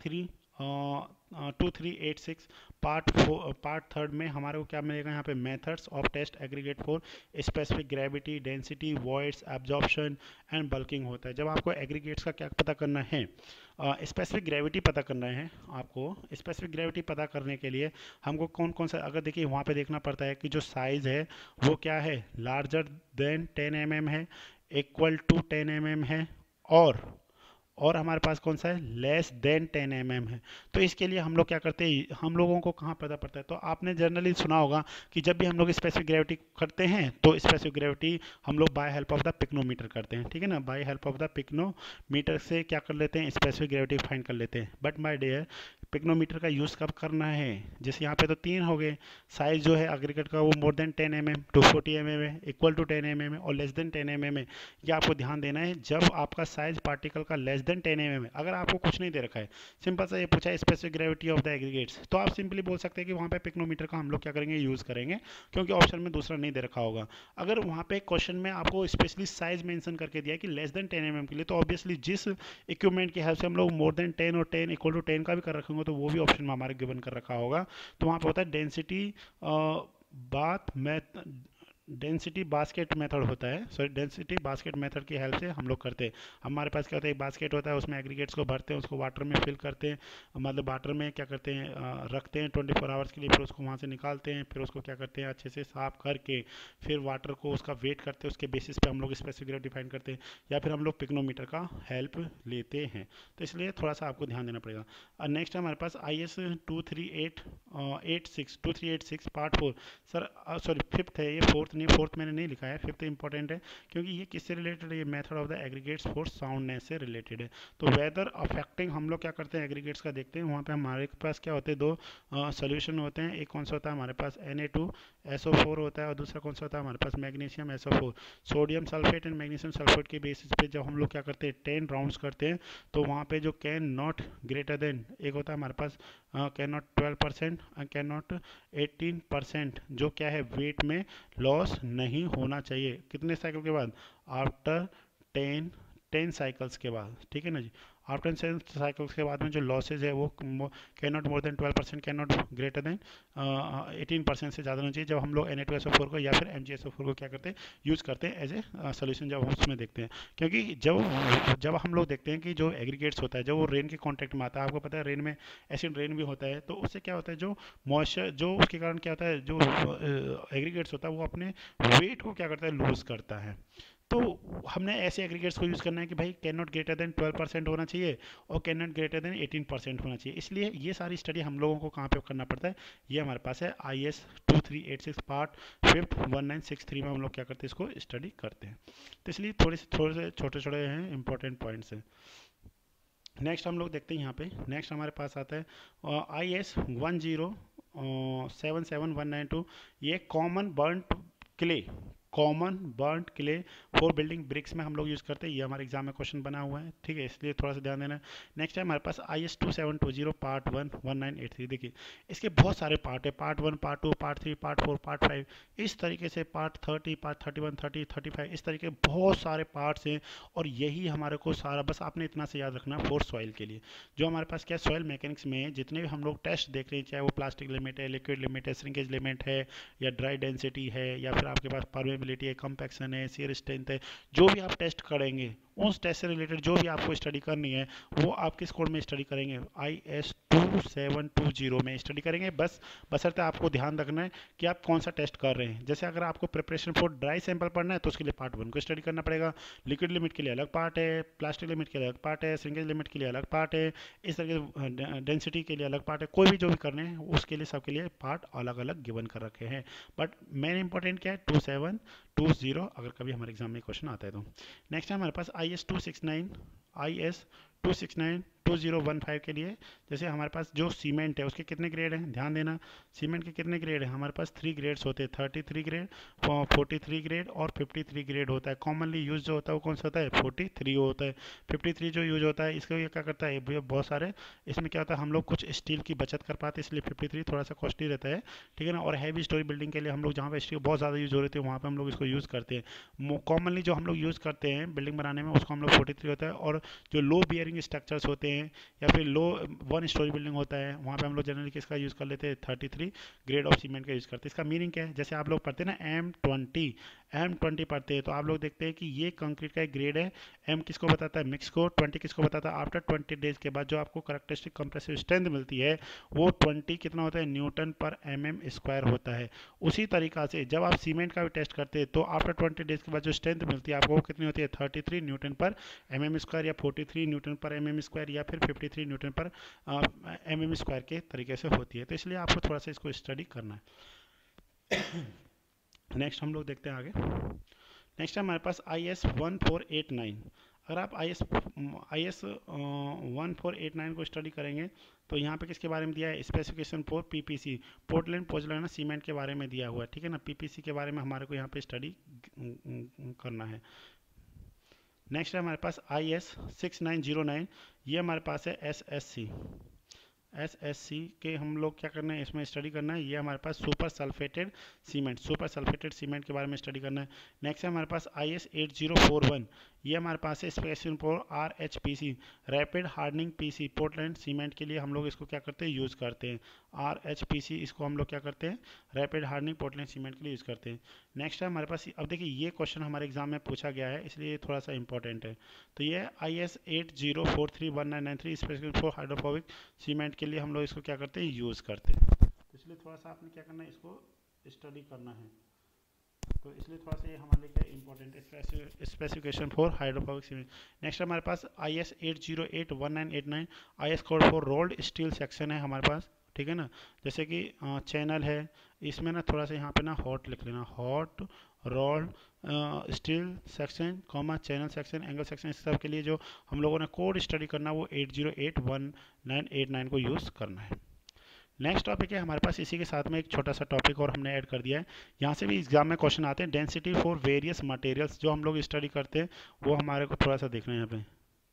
2386 पार्ट थर्ड में हमारे को क्या मिलेगा, यहाँ पे methods of test aggregate for specific gravity, density, voids, absorption and bulking होता है। जब आपको एग्रीगेट्स का क्या पता करना है, स्पेसिफिक ग्रेविटी पता करना है आपको। स्पेसिफिक ग्रेविटी पता करने के लिए हमको कौन कौन सा, अगर देखिए वहाँ पे देखना पड़ता है कि जो साइज़ है वो क्या है, लार्जर देन 10 mm है, इक्वल टू 10 mm है, और और हमारे पास कौन सा है, लेस देन 10 mm है। तो इसके लिए हम लोग क्या करते हैं, हम लोगों को कहाँ पता पड़ता है, तो आपने जनरली सुना होगा कि जब भी हम लोग स्पेसिफिक ग्रेविटी करते हैं तो स्पेसिफिक ग्रेविटी हम लोग by help of the pycnometer करते हैं, ठीक है ना, by help of the pycnometer से क्या कर लेते हैं, स्पेसिफिक ग्रेविटी फाइंड कर लेते हैं। बट माय डियर, पिक्नोमीटर का यूज़ कब करना है, जैसे यहाँ पे तो 3 हो गए, साइज जो है एग्रीगेट का वो मोर देन 10 mm 240 mm है, इक्वल टू 10 mm है, और लेस देन 10 mm है। ये आपको ध्यान देना है जब आपका साइज पार्टिकल का लेस देन 10 mm है। अगर आपको कुछ नहीं दे रखा है, सिंपल सा ये पूछा है specific gravity of the aggregates, तो आप सिंपली बोल सकते हैं कि वहाँ पे पिक्नोमीटर का हम लोग क्या करेंगे, यूज़ करेंगे, क्योंकि ऑप्शन में दूसरा नहीं दे रखा होगा। अगर वहाँ पे क्वेश्चन में आपको स्पेशली साइज मेंशन करके दिया कि लेस देन 10 mm के लिए, तो ऑब्वियसली जिस इक्विपमेंट की हेल्प से हम लोग मोर देन 10 और 10 इक्वल टू 10 का भी कर रखेंगे, तो वो भी ऑप्शन में हमारे गिवन कर रखा होगा। तो वहाँ पे होता है डेंसिटी बास्केट मेथड होता है, सॉरी डेंसिटी बास्केट मेथड की हेल्प से हम लोग करते हैं। हमारे पास क्या होता है, एक बास्केट होता है, उसमें एग्रीगेट्स को भरते हैं, उसको वाटर में फिल करते हैं, मतलब वाटर में क्या करते हैं, रखते हैं 24 आवर्स के लिए, फिर उसको वहाँ से निकालते हैं, फिर उसको क्या करते हैं, अच्छे से साफ करके फिर वाटर को उसका वेट करते हैं, उसके बेसिस पे हम लोग स्पेसिफिक ग्रेविटी डिफाइन करते हैं, या फिर हम लोग पिक्नोमीटर का हेल्प लेते हैं। तो इसलिए थोड़ा सा आपको ध्यान देना पड़ेगा। नेक्स्ट है हमारे पास IS 2386 part 4, sir sorry fifth है ये, फोर्थ नहीं, फोर्थ मैंने नहीं लिखा है, फिफ्थ इंपॉर्टेंट है क्योंकि ये किससे रिलेटेड है, ये method of the aggregates for soundness से रिलेटेड है। तो वेदर अफेक्टिंग हम लोग क्या करते हैं, एग्रीगेट्स का देखते हैं, वहाँ पे हमारे पास क्या होते हैं, दो सोल्यूशन होते हैं। एक कौन सा होता है हमारे पास Na2SO4 होता है, और दूसरा कौन सा होता है हमारे पास magnesium SO4। Sodium sulphate and magnesium sulphate के बेसिस पे जब हम लोग क्या करते हैं 10 राउंड्स करते हैं, तो वहाँ पे जो कैन नॉट ग्रेटर देन, एक होता है हमारे पास कैन नॉट 12% कैन नॉट 18%, जो क्या है वेट में लॉस नहीं होना चाहिए, कितने साइकिल के बाद, आफ्टर 10 साइकिल्स के बाद, ठीक है ना जी। आफ्टर 10 साइकिल्स के बाद में जो लॉसेज है वो can not more than 12%, can not greater than 18% से ज़्यादा होना चाहिए, जब हम लोग Na2SO4 को या फिर MgSO4 को क्या करते हैं, यूज़ करते हैं एज ए सोल्यूशन, जब हम उसमें देखते हैं। क्योंकि जब हम लोग देखते हैं कि जो एग्रीगेट्स होता है, जब वो रेन के कॉन्टेक्ट में आता है, आपको पता है रेन में एसिड रेन भी होता है, तो उससे क्या होता है, जो मॉइस्चर, जो उसके कारण क्या होता है, जो एग्रीगेट्स होता है वो अपने वेट को क्या करता है, लूज करता है। तो हमने ऐसे एग्रीगेट्स को यूज़ करना है कि भाई कैन नॉट ग्रेटर देन 12% होना चाहिए और कैन नॉट ग्रेटर देन 18% होना चाहिए। इसलिए ये सारी स्टडी हम लोगों को कहाँ पे करना पड़ता है, ये हमारे पास है IS 2386 पार्ट 5th 1963 में हम लोग क्या करते हैं, इसको स्टडी करते हैं। तो इसलिए थोड़े से छोटे छोटे हैं इंपॉर्टेंट पॉइंट्स हैं। नेक्स्ट हम लोग देखते हैं यहाँ पे, नेक्स्ट हमारे पास आता है IS 1077192, ये common burnt clay for building bricks में हम लोग यूज़ करते हैं, ये हमारे एग्जाम में क्वेश्चन बना हुआ है, ठीक है, इसलिए थोड़ा सा ध्यान देना है। नेक्स्ट है हमारे पास IS 2720 पार्ट 1 1983, देखिए इसके बहुत सारे पार्ट है, part 1 part 2 part 3 part 4 part 5, इस तरीके से पार्ट 30 पार्ट 31 30 35, इस तरीके बहुत सारे पार्ट्स हैं, और यही हमारे को सारा, बस आपने इतना से याद रखना फॉर सॉइल के लिए। जो हमारे पास क्या सॉइल मैकेनिक्स में जितने भी हम लोग टेस्ट देख रहे हैं, चाहे वो प्लास्टिक लिमिट है, लिक्विड लिमिट है, श्रिंकेज लिमिट है, या ड्राई डेंसिटी है, या फिर आपके पास परमेबिलिटी है, कंपैक्शन है, शियर स्ट्रेंथ है, जो भी आप टेस्ट करेंगे उस टेस्ट से रिलेटेड जो भी आपको स्टडी करनी है वो आप किस कोड में स्टडी करेंगे, IS 2720 में स्टडी करेंगे। बशर्ते आपको ध्यान रखना है कि आप कौन सा टेस्ट कर रहे हैं। जैसे अगर आपको प्रिपरेशन फॉर ड्राई सैंपल पढ़ना है तो उसके लिए पार्ट 1 को स्टडी करना पड़ेगा, लिक्विड लिमिट के लिए अलग पार्ट है, प्लास्टिक लिमिट के लिए अलग पार्ट है, श्रिंकेज लिमिट के लिए अलग पार्ट है, इस तरीके डेंसिटी के लिए अलग पार्ट है, कोई भी जो भी करने हैं उसके लिए सबके लिए पार्ट अलग अलग गिवन कर रखे हैं। बट मेन इंपॉर्टेंट क्या है, 2720, अगर कभी हमारे एग्जाम में क्वेश्चन आता है तो। नेक्स्ट है हमारे पास IS 2015 के लिए, जैसे हमारे पास जो सीमेंट है उसके कितने ग्रेड हैं, ध्यान देना, सीमेंट के कितने ग्रेड हैं, हमारे पास 3 ग्रेड्स होते हैं, 33 ग्रेड, 43 ग्रेड और 53 ग्रेड होता है। कॉमनली यूज जो होता है वो कौन सा होता है, 43 होता है। 53 जो यूज होता है इसको ये क्या करता है, बहुत सारे इसमें क्या होता है, हम लोग कुछ स्टील की बचत कर पाते हैं, इसलिए 53 थोड़ा सा कॉस्टली रहता है, ठीक है ना। और हैवी स्टोरी बिल्डिंग के लिए हम लोग जहाँ पे स्टील बहुत ज़्यादा यूज हो रही है वहाँ पे हम लोग इसको यूज़ करते हैं। कॉमनली जो हम लोग यूज़ करते हैं बिल्डिंग बनाने में उसको हम लोग 43 होता है, और जो लो बियरिंग स्ट्रक्चर्स होते हैं या फिर लो 1 स्टोरी बिल्डिंग होता है वहाँ पे हम लोग जनरली किसका यूज़ कर लेते हैं, 33 ग्रेड ऑफ सीमेंट का यूज़ करते हैं। इसका मीनिंग क्या है, जैसे आप लोग पढ़ते हैं ना M20 पढ़ते हैं तो आप लोग देखते हैं कि ये कंक्रीट का एक ग्रेड है। M किसको बताता है, मिक्स को। 20 किसको बताता है, आफ्टर 20 डेज के बाद जो आपको करेक्टरिस्टिक कंप्रेसिव स्ट्रेंथ मिलती है वो 20 कितना होता है, न्यूटन पर mm² होता है। उसी तरीका से जब आप सीमेंट का भी टेस्ट करते हैं तो आफ्टर 20 डेज के बाद जो स्ट्रेंथ मिलती है आपको वो कितनी होती है, 33 न्यूटन पर mm² या 43 न्यूटन पर mm² या फिर 53 न्यूटन पर mm² के तरीके से होती है। तो इसलिए आपको थोड़ा सा इसको स्टडी करना है। नेक्स्ट हम लोग देखते हैं आगे। नेक्स्ट है हमारे पास IS 1489। अगर आप IS 1489 को स्टडी करेंगे तो यहाँ पे किसके बारे में दिया है, specification for PPC, Portland pozzolana cement के बारे में दिया हुआ है, ठीक है ना। PPC के बारे में हमारे को यहाँ पे स्टडी करना है। नेक्स्ट है हमारे पास IS 6909, ये हमारे पास है SSC के हम लोग क्या करना है, इसमें स्टडी करना है। ये हमारे पास सुपर सल्फेटेड सीमेंट के बारे में स्टडी करना है। नेक्स्ट है हमारे पास IS 8041, ये हमारे पास है specification for RHPC, rapid hardening PC, Portland cement के लिए हम लोग इसको क्या करते हैं, यूज़ करते हैं। RHPC इसको हम लोग क्या करते हैं, रैपिड हार्डनिंग पोर्टलैंड सीमेंट के लिए यूज़ करते हैं। नेक्स्ट है हमारे पास, अब देखिए ये क्वेश्चन हमारे एग्जाम में पूछा गया है इसलिए ये थोड़ा सा इंपॉर्टेंट है। तो ये IS 80431993 specification for hydrophobic cement के लिए हम लोग इसको क्या करते हैं, यूज़ करते हैं। तो इसलिए थोड़ा सा आपने क्या करना है, इसको स्टडी करना है। तो इसलिए थोड़ा सा ये हमारे लिए इंपॉर्टेंट है, specification for hydrophobic cement. Next हमारे पास IS 8081989 IS code for rolled steel section है हमारे पास, ठीक है ना। जैसे कि चैनल है, इसमें ना थोड़ा सा यहाँ पे ना हॉट लिख लेना, hot rolled steel section comma channel section angle section, इस सब के लिए जो हम लोगों ने कोड स्टडी करना वो 8081989 को यूज़ करना है। नेक्स्ट टॉपिक है हमारे पास, इसी के साथ में एक छोटा सा टॉपिक और हमने ऐड कर दिया है। यहाँ से भी एग्जाम में क्वेश्चन आते हैं, डेंसिटी फॉर वेरियस मटेरियल्स जो हम लोग स्टडी करते हैं वो हमारे को थोड़ा सा देखना है यहाँ पे,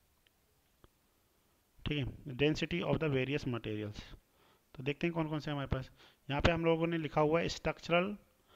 ठीक है। Density of the various materials, तो देखते हैं कौन कौन से हमारे पास। यहाँ पे हम लोगों ने लिखा हुआ है स्ट्रक्चरल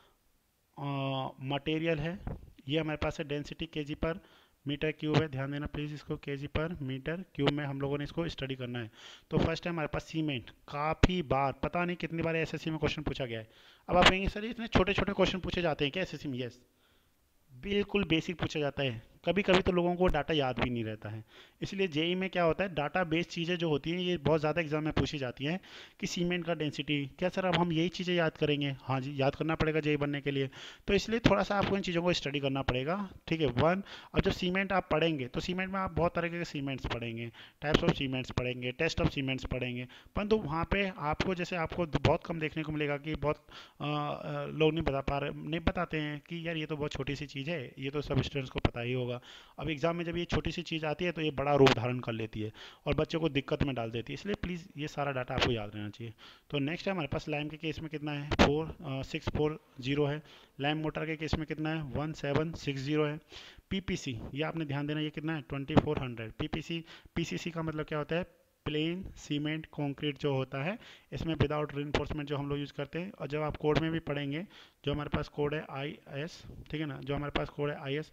मटेरियल है, ये हमारे पास है density KG per metre cube है। ध्यान देना प्लीज़, इसको केजी पर मीटर क्यूब में हम लोगों ने इसको स्टडी करना है। तो फर्स्ट है हमारे पास सीमेंट, काफ़ी बार पता नहीं कितनी बार एसएससी में क्वेश्चन पूछा गया है। अब आप कहेंगे सर इतने छोटे छोटे क्वेश्चन पूछे जाते हैं क्या एसएससी में? यस, बिल्कुल बेसिक पूछा जाता है। कभी कभी तो लोगों को डाटा याद भी नहीं रहता है, इसलिए जेई में क्या होता है, डाटा बेस्ड चीज़ें जो होती हैं ये बहुत ज़्यादा एग्जाम में पूछी जाती हैं कि सीमेंट का डेंसिटी क्या सर, अब हम यही चीज़ें याद करेंगे? हाँ जी, याद करना पड़ेगा जेई बनने के लिए। तो इसलिए थोड़ा सा आपको इन चीज़ों को स्टडी करना पड़ेगा, ठीक है। वन, अब जब सीमेंट आप पढ़ेंगे तो सीमेंट में आप बहुत तरह के सीमेंट्स पढ़ेंगे, टाइप्स ऑफ सीमेंट्स पढ़ेंगे, टेस्ट ऑफ सीमेंट्स पढ़ेंगे, परंतु वहाँ पे आपको जैसे आपको बहुत कम देखने को मिलेगा कि बहुत लोग नहीं बताते हैं कि यार ये तो बहुत छोटी सी चीज़ है, ये तो सब स्टूडेंट्स को पता ही होगा। अब एग्जाम में जब ये छोटी सी चीज़ आती है तो ये बड़ा रूप धारण कर लेती है और बच्चों को दिक्कत में डाल देती है, इसलिए प्लीज़ ये सारा डाटा आपको याद रहना चाहिए। तो नेक्स्ट है हमारे पास लाइम के केस में कितना है, 4640 है। लाइम मोटर के केस में कितना है, 1760 है। पीपीसी, ये आपने ध्यान देना, ये कितना है, 2400। पीसीसी का मतलब क्या होता है, प्लेन सीमेंट कंक्रीट जो होता है, इसमें विदाउट रिइंफोर्समेंट जो हम लोग यूज़ करते हैं। और जब आप कोड में भी पढ़ेंगे, जो हमारे पास कोड है IS, ठीक है ना, जो हमारे पास कोड है IS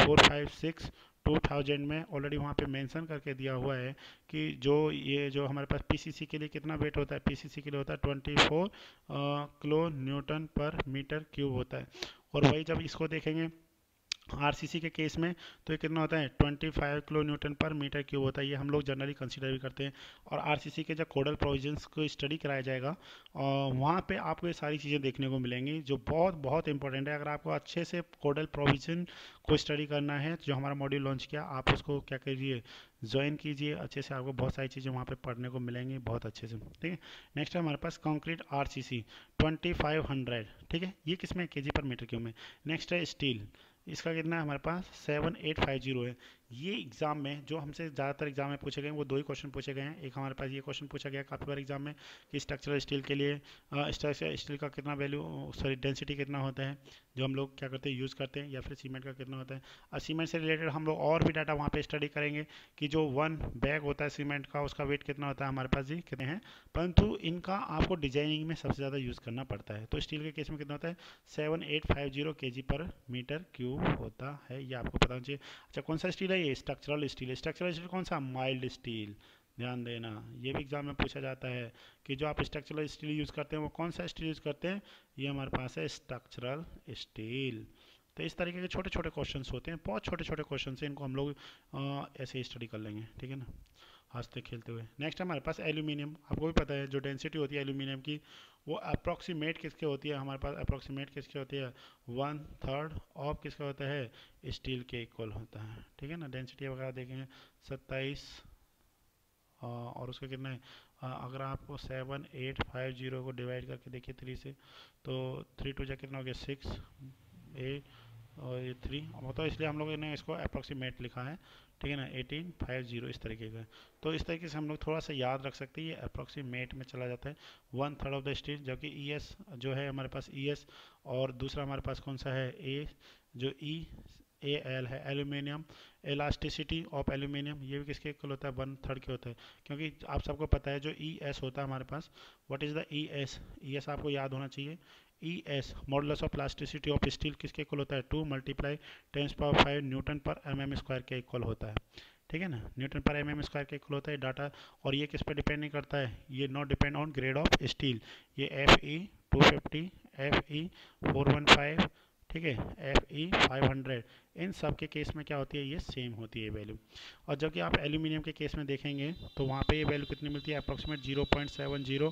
456/2000 में ऑलरेडी वहाँ पे मेंशन करके दिया हुआ है कि जो हमारे पास पीसीसी के लिए कितना वेट होता है, पीसीसी के लिए होता है 24 kilo newton per metre cube होता है। और वही जब इसको देखेंगे आरसीसी के केस में तो ये कितना होता है, 25 kilo newton per metre cube होता है। ये हम लोग जनरली कंसीडर भी करते हैं। और आरसीसी के जब कोडल प्रोविजंस को स्टडी कराया जाएगा और वहाँ पे आपको ये सारी चीज़ें देखने को मिलेंगी जो बहुत बहुत इंपॉर्टेंट है। अगर आपको अच्छे से कोडल प्रोविजन को स्टडी करना है, जो हमारा मॉड्यूल लॉन्च किया, आप उसको क्या कीजिए, ज्वाइन कीजिए अच्छे से, आपको बहुत सारी चीज़ें वहाँ पे पढ़ने को मिलेंगी बहुत अच्छे से, ठीक है। नेक्स्ट है हमारे पास कंक्रीट आरसीसी 2500, ठीक है, ये किस में, केजी पर मीटर क्यूब में। नेक्स्ट है स्टील, इसका कितना है हमारे पास 7850 है। ये एग्जाम में जो हमसे ज़्यादातर एग्जाम में पूछे गए हैं वो दो ही क्वेश्चन पूछे गए हैं। एक हमारे पास ये क्वेश्चन पूछा गया काफ़ी बार एग्जाम में कि स्ट्रक्चरल स्टील के लिए स्ट्रक्चरल स्टील का कितना वैल्यू, सॉरी डेंसिटी कितना होता है जो हम लोग क्या करते हैं, यूज़ करते हैं, या फिर सीमेंट का कितना होता है। और सीमेंट से रिलेटेड हम लोग और भी डाटा वहाँ पे स्टडी करेंगे कि जो 1 बैग होता है सीमेंट का, उसका वेट कितना होता है हमारे पास जी, कितने हैं, परंतु इनका आपको डिजाइनिंग में सबसे ज़्यादा यूज़ करना पड़ता है। तो स्टील के केस में कितना होता है, 7850 केजी पर मीटर क्यूब होता है, ये आपको पता होना चाहिए। अच्छा, कौन सा स्टील है ये, स्ट्रक्चरल स्टील है। स्ट्रक्चरल स्टील कौन सा, माइल्ड स्टील, ध्यान देना, ये भी एग्जाम में पूछा जाता है कि जो आप स्ट्रक्चरल स्टील यूज़ करते हैं वो कौन सा स्टील यूज़ करते हैं, ये हमारे पास है स्ट्रक्चरल स्टील। तो इस तरीके के छोटे छोटे क्वेश्चंस होते हैं, बहुत छोटे छोटे क्वेश्चन हैं, इनको हम लोग ऐसे ही स्टडी कर लेंगे, ठीक है ना, हंसते खेलते हुए। नेक्स्ट हमारे पास एल्यूमिनियम, आपको भी पता है जो डेंसिटी होती है एल्यूमिनियम की वो अप्रॉक्सीमेट किसके होती है, हमारे पास अप्रॉक्सीमेट किसके होती है, 1/3 ऑफ किसका होता है, स्टील के इक्वल होता है, ठीक है ना। डेंसिटी वगैरह देखेंगे 27 और उसका कितना है, अगर आपको 7850 को डिवाइड करके देखिए 3 से, तो 3 टू जा कितना हो गया 6 8 और ये 3, मतलब इसलिए हम लोगों ने इसको अप्रॉक्सीमेट लिखा है, ठीक है ना, 1850 इस तरीके का। तो इस तरीके से हम लोग थोड़ा सा याद रख सकते हैं, ये अप्रॉक्सीमेट में चला जाता है 1/3 ऑफ द स्टील, जबकि ई एस जो है हमारे पास ई एस, और दूसरा हमारे पास कौन सा है ए, जो ई ए एल है एल्यूमिनियम, इलास्टिसिटी ऑफ एल्यूमिनियम, ये भी किसके इक्वल होता है 1/3 के होता है, क्योंकि आप सबको पता है जो ई एस होता है हमारे पास, what is the E S, E S आपको याद होना चाहिए, E S modulus of plasticity of steel किसके इक्वल होता है 2 × 10⁵ न्यूटन पर mm² के इक्वल होता है, ठीक है ना, न्यूटन पर mm² के इक्वल होता है डाटा। और ये किस पे डिपेंड नहीं करता है, ये not depend on grade of steel, ये FE 250 FE 415, ठीक है, FE 500, इन सब के केस में क्या होती है, ये सेम होती है वैल्यू। और जबकि आप एल्यूमिनियम के केस में देखेंगे तो वहाँ पे ये वैल्यू कितनी मिलती है, अप्रॉक्सीमेट 0.70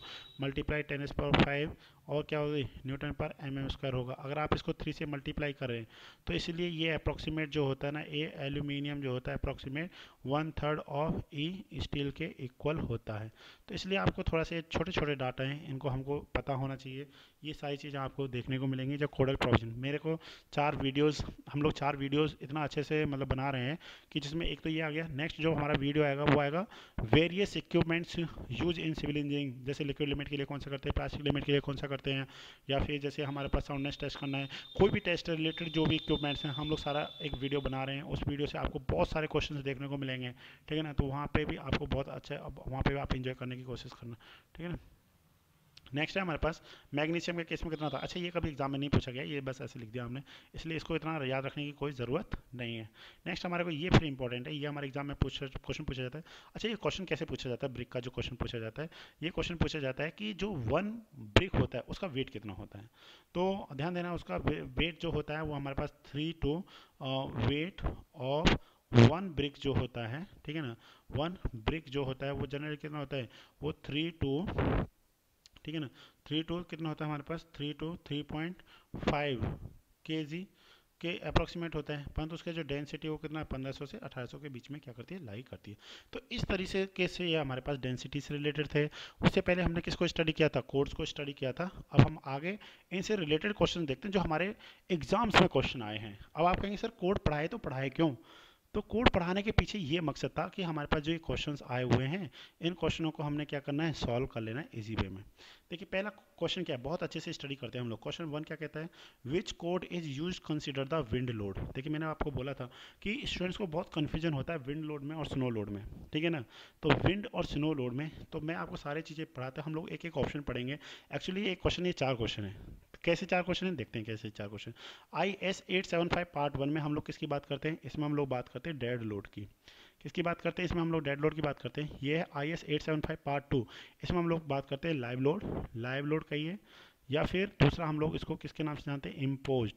× 10⁵ और क्या होगी न्यूटन पर mm² होगा। अगर आप इसको 3 से मल्टीप्लाई कर रहे हैं तो इसलिए ये अप्रॉक्सीमेट जो होता है ना, ये एल्यूमिनियम जो होता है अप्रॉक्सीमेट 1/3 ऑफ ई स्टील के इक्वल होता है। तो इसलिए आपको थोड़ा से छोटे छोटे डाटा हैं, इनको हमको पता होना चाहिए। ये सारी चीज़ें आपको देखने को मिलेंगी जब कोडल प्रोविजन, मेरे को 4 वीडियोज़, हम लोग 4 वीडियोज़ इतना अच्छे से मतलब बना रहे हैं कि जिसमें एक तो ये आ गया, नेक्स्ट जो हमारा वीडियो आएगा वो आएगा various equipments use in civil engineering, जैसे लिक्विड लिमिट के लिए कौन सा करते हैं, प्लास्टिक लिमिट के लिए कौन सा करते हैं, या फिर जैसे हमारे पास साउंडनेस टेस्ट करना है, कोई भी टेस्ट रिलेटेड जो भी इक्विपमेंट्स हैं हम लोग सारा एक वीडियो बना रहे हैं। उस वीडियो से आपको बहुत सारे क्वेश्चन देखने को मिलेंगे, ठीक है ना, तो वहाँ पे भी आपको बहुत अच्छा, वहाँ पे भी आप इंजॉय करने की कोशिश करना, ठीक है ना। नेक्स्ट है हमारे पास मैग्नीशियम के केस में कितना था, अच्छा ये कभी एग्जाम में नहीं पूछा गया, ये बस ऐसे लिख दिया हमने, इसलिए इसको इतना याद रखने की कोई ज़रूरत नहीं है। नेक्स्ट हमारे को ये फिर इंपॉर्टेंट है, ये हमारे एग्जाम में क्वेश्चन पूछा जाता है। अच्छा ये क्वेश्चन कैसे पूछा जाता है, ब्रिक का जो क्वेश्चन पूछा जाता है, ये क्वेश्चन पूछा जाता है कि जो 1 ब्रिक होता है उसका वेट कितना होता है। तो ध्यान देना, उसका वेट जो होता है वो हमारे पास 3 to वेट ऑफ 1 ब्रिक जो होता है, ठीक है ना, 1 ब्रिक जो होता है वो जनरली कितना होता है, वो 3 to, ठीक है ना, 3 to कितना होता है हमारे पास 3 to 3.5 kg के अप्रॉक्सीमेट होता है, परंतु उसके जो डेंसिटी वो कितना 1500 से 1800 के बीच में क्या करती है, लाई करती है। तो इस तरीके से ये हमारे पास डेंसिटी से रिलेटेड थे। उससे पहले हमने किसको स्टडी किया था, कोड्स को स्टडी किया था। अब हम आगे इनसे रिलेटेड क्वेश्चन देखते हैं जो हमारे एग्जाम्स में क्वेश्चन आए हैं। अब आप कहेंगे सर कोड पढ़ाए तो पढ़ाए क्यों, तो कोड पढ़ाने के पीछे ये मकसद था कि हमारे पास जो ये क्वेश्चंस आए हुए हैं इन क्वेश्चनों को हमने क्या करना है, सॉल्व कर लेना है इजी वे में। देखिए पहला क्वेश्चन क्या है, बहुत अच्छे से स्टडी करते हैं हम लोग। क्वेश्चन 1 क्या कहता है, which code is use consider the wind load. देखिए मैंने आपको बोला था कि स्टूडेंट्स को बहुत कन्फ्यूजन होता है विंड लोड में और स्नो लोड में, ठीक है ना। तो विंड और स्नो लोड में तो मैं आपको सारी चीज़ें पढ़ाते हैं, हम लोग एक एक ऑप्शन पढ़ेंगे। एक्चुअली एक क्वेश्चन, ये 4 क्वेश्चन है। कैसे 4 क्वेश्चन है, देखते हैं कैसे 4 क्वेश्चन। IS 875 पार्ट 1 में हम लोग किसकी बात करते हैं, इसमें हम लोग बात करते हैं डेड लोड की। किसकी बात करते हैं, इसमें हम लोग डेड लोड की बात करते हैं। ये है IS 875 पार्ट 2, इसमें हम लोग बात करते हैं लाइव लोड। लाइव लोड कहिए, या फिर दूसरा हम लोग इसको किसके नाम से जानते हैं, इम्पोज्ड,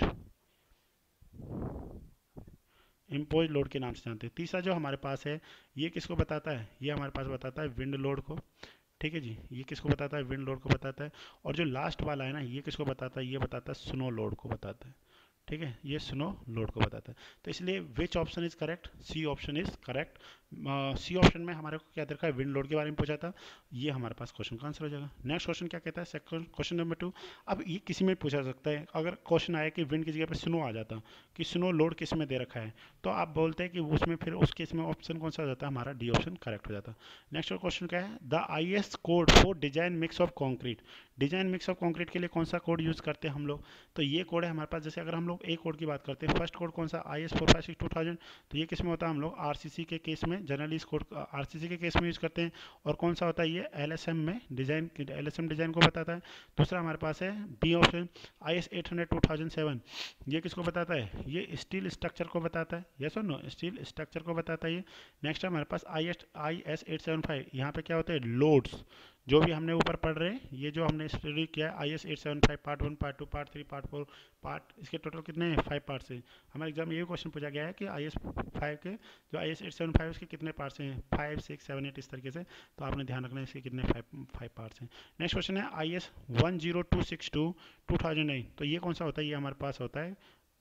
इम्पोज लोड के नाम से जानते हैं। तीसरा जो हमारे पास है ये किसको बताता है, ये हमारे पास बताता है विंड लोड को, ठीक है जी, ये किसको बताता है, विंड लोड को बताता है। और जो लास्ट वाला है ना ये किसको बताता है, ये बताता है स्नो लोड को बताता है, ठीक है, ये स्नो लोड को बताता है। तो इसलिए which option is correct, C option is correct. C option में हमारे को क्या देखा है, विंड लोड के बारे में पूछा था, ये हमारे पास क्वेश्चन का आंसर हो जाएगा। नेक्स्ट क्वेश्चन क्या कहता है, सेकंड क्वेश्चन नंबर 2। अब ये किसी में पूछा सकता है, अगर क्वेश्चन आया कि विंड की जगह पर स्नो आ जाता, कि स्नो लोड किस में दे रखा है, तो आप बोलते हैं कि उसमें फिर उस केस में ऑप्शन कौन सा हो जाता है, हमारा डी ऑप्शन करेक्ट हो जाता। नेक्स्ट क्वेश्चन क्या है, the IS code for design mix of concrete. Design mix of concrete के लिए कौन सा कोड यूज़ करते हैं हम लोग, तो ये कोड है हमारे पास। जैसे अगर हम लोग एक कोड की बात करते हैं, फर्स्ट कोड कौन सा, IS 456-2000, तो ये किस में होता है, हम लोग RCC के केस में, जनरली इस कोड RCC के केस में यूज़ करते हैं। और कौन सा होता है, ये LSM में डिज़ाइन, LSM डिज़ाइन को बताता है। दूसरा हमारे पास है बी ऑप्शन IS 800-2007, ये किसको बताता है, ये स्टील स्ट्रक्चर को बताता है, यस और नो, स्टील स्ट्रक्चर को बताता है ये। नेक्स्ट हमारे पास IS 875, यहाँ पे क्या होता है, लोड्स, जो भी हमने ऊपर पढ़ रहे हैं, ये जो हमने स्टडी किया IS 875 part 1 part 2 part 3 part 4 part, इसके टोटल कितने हैं 5 पार्ट्स हैं। हमारे एग्जाम में ये क्वेश्चन पूछा गया है कि IS 5 के जो IS 875 उसके कितने पार्ट्स हैं, 5 6 7 8 इस तरीके से। तो आपने ध्यान रखना है इसके कितने 5 पार्ट्स हैं। नेक्स्ट क्वेश्चन है IS 10262 2008। तो ये कौन सा होता है, ये हमारे पास होता है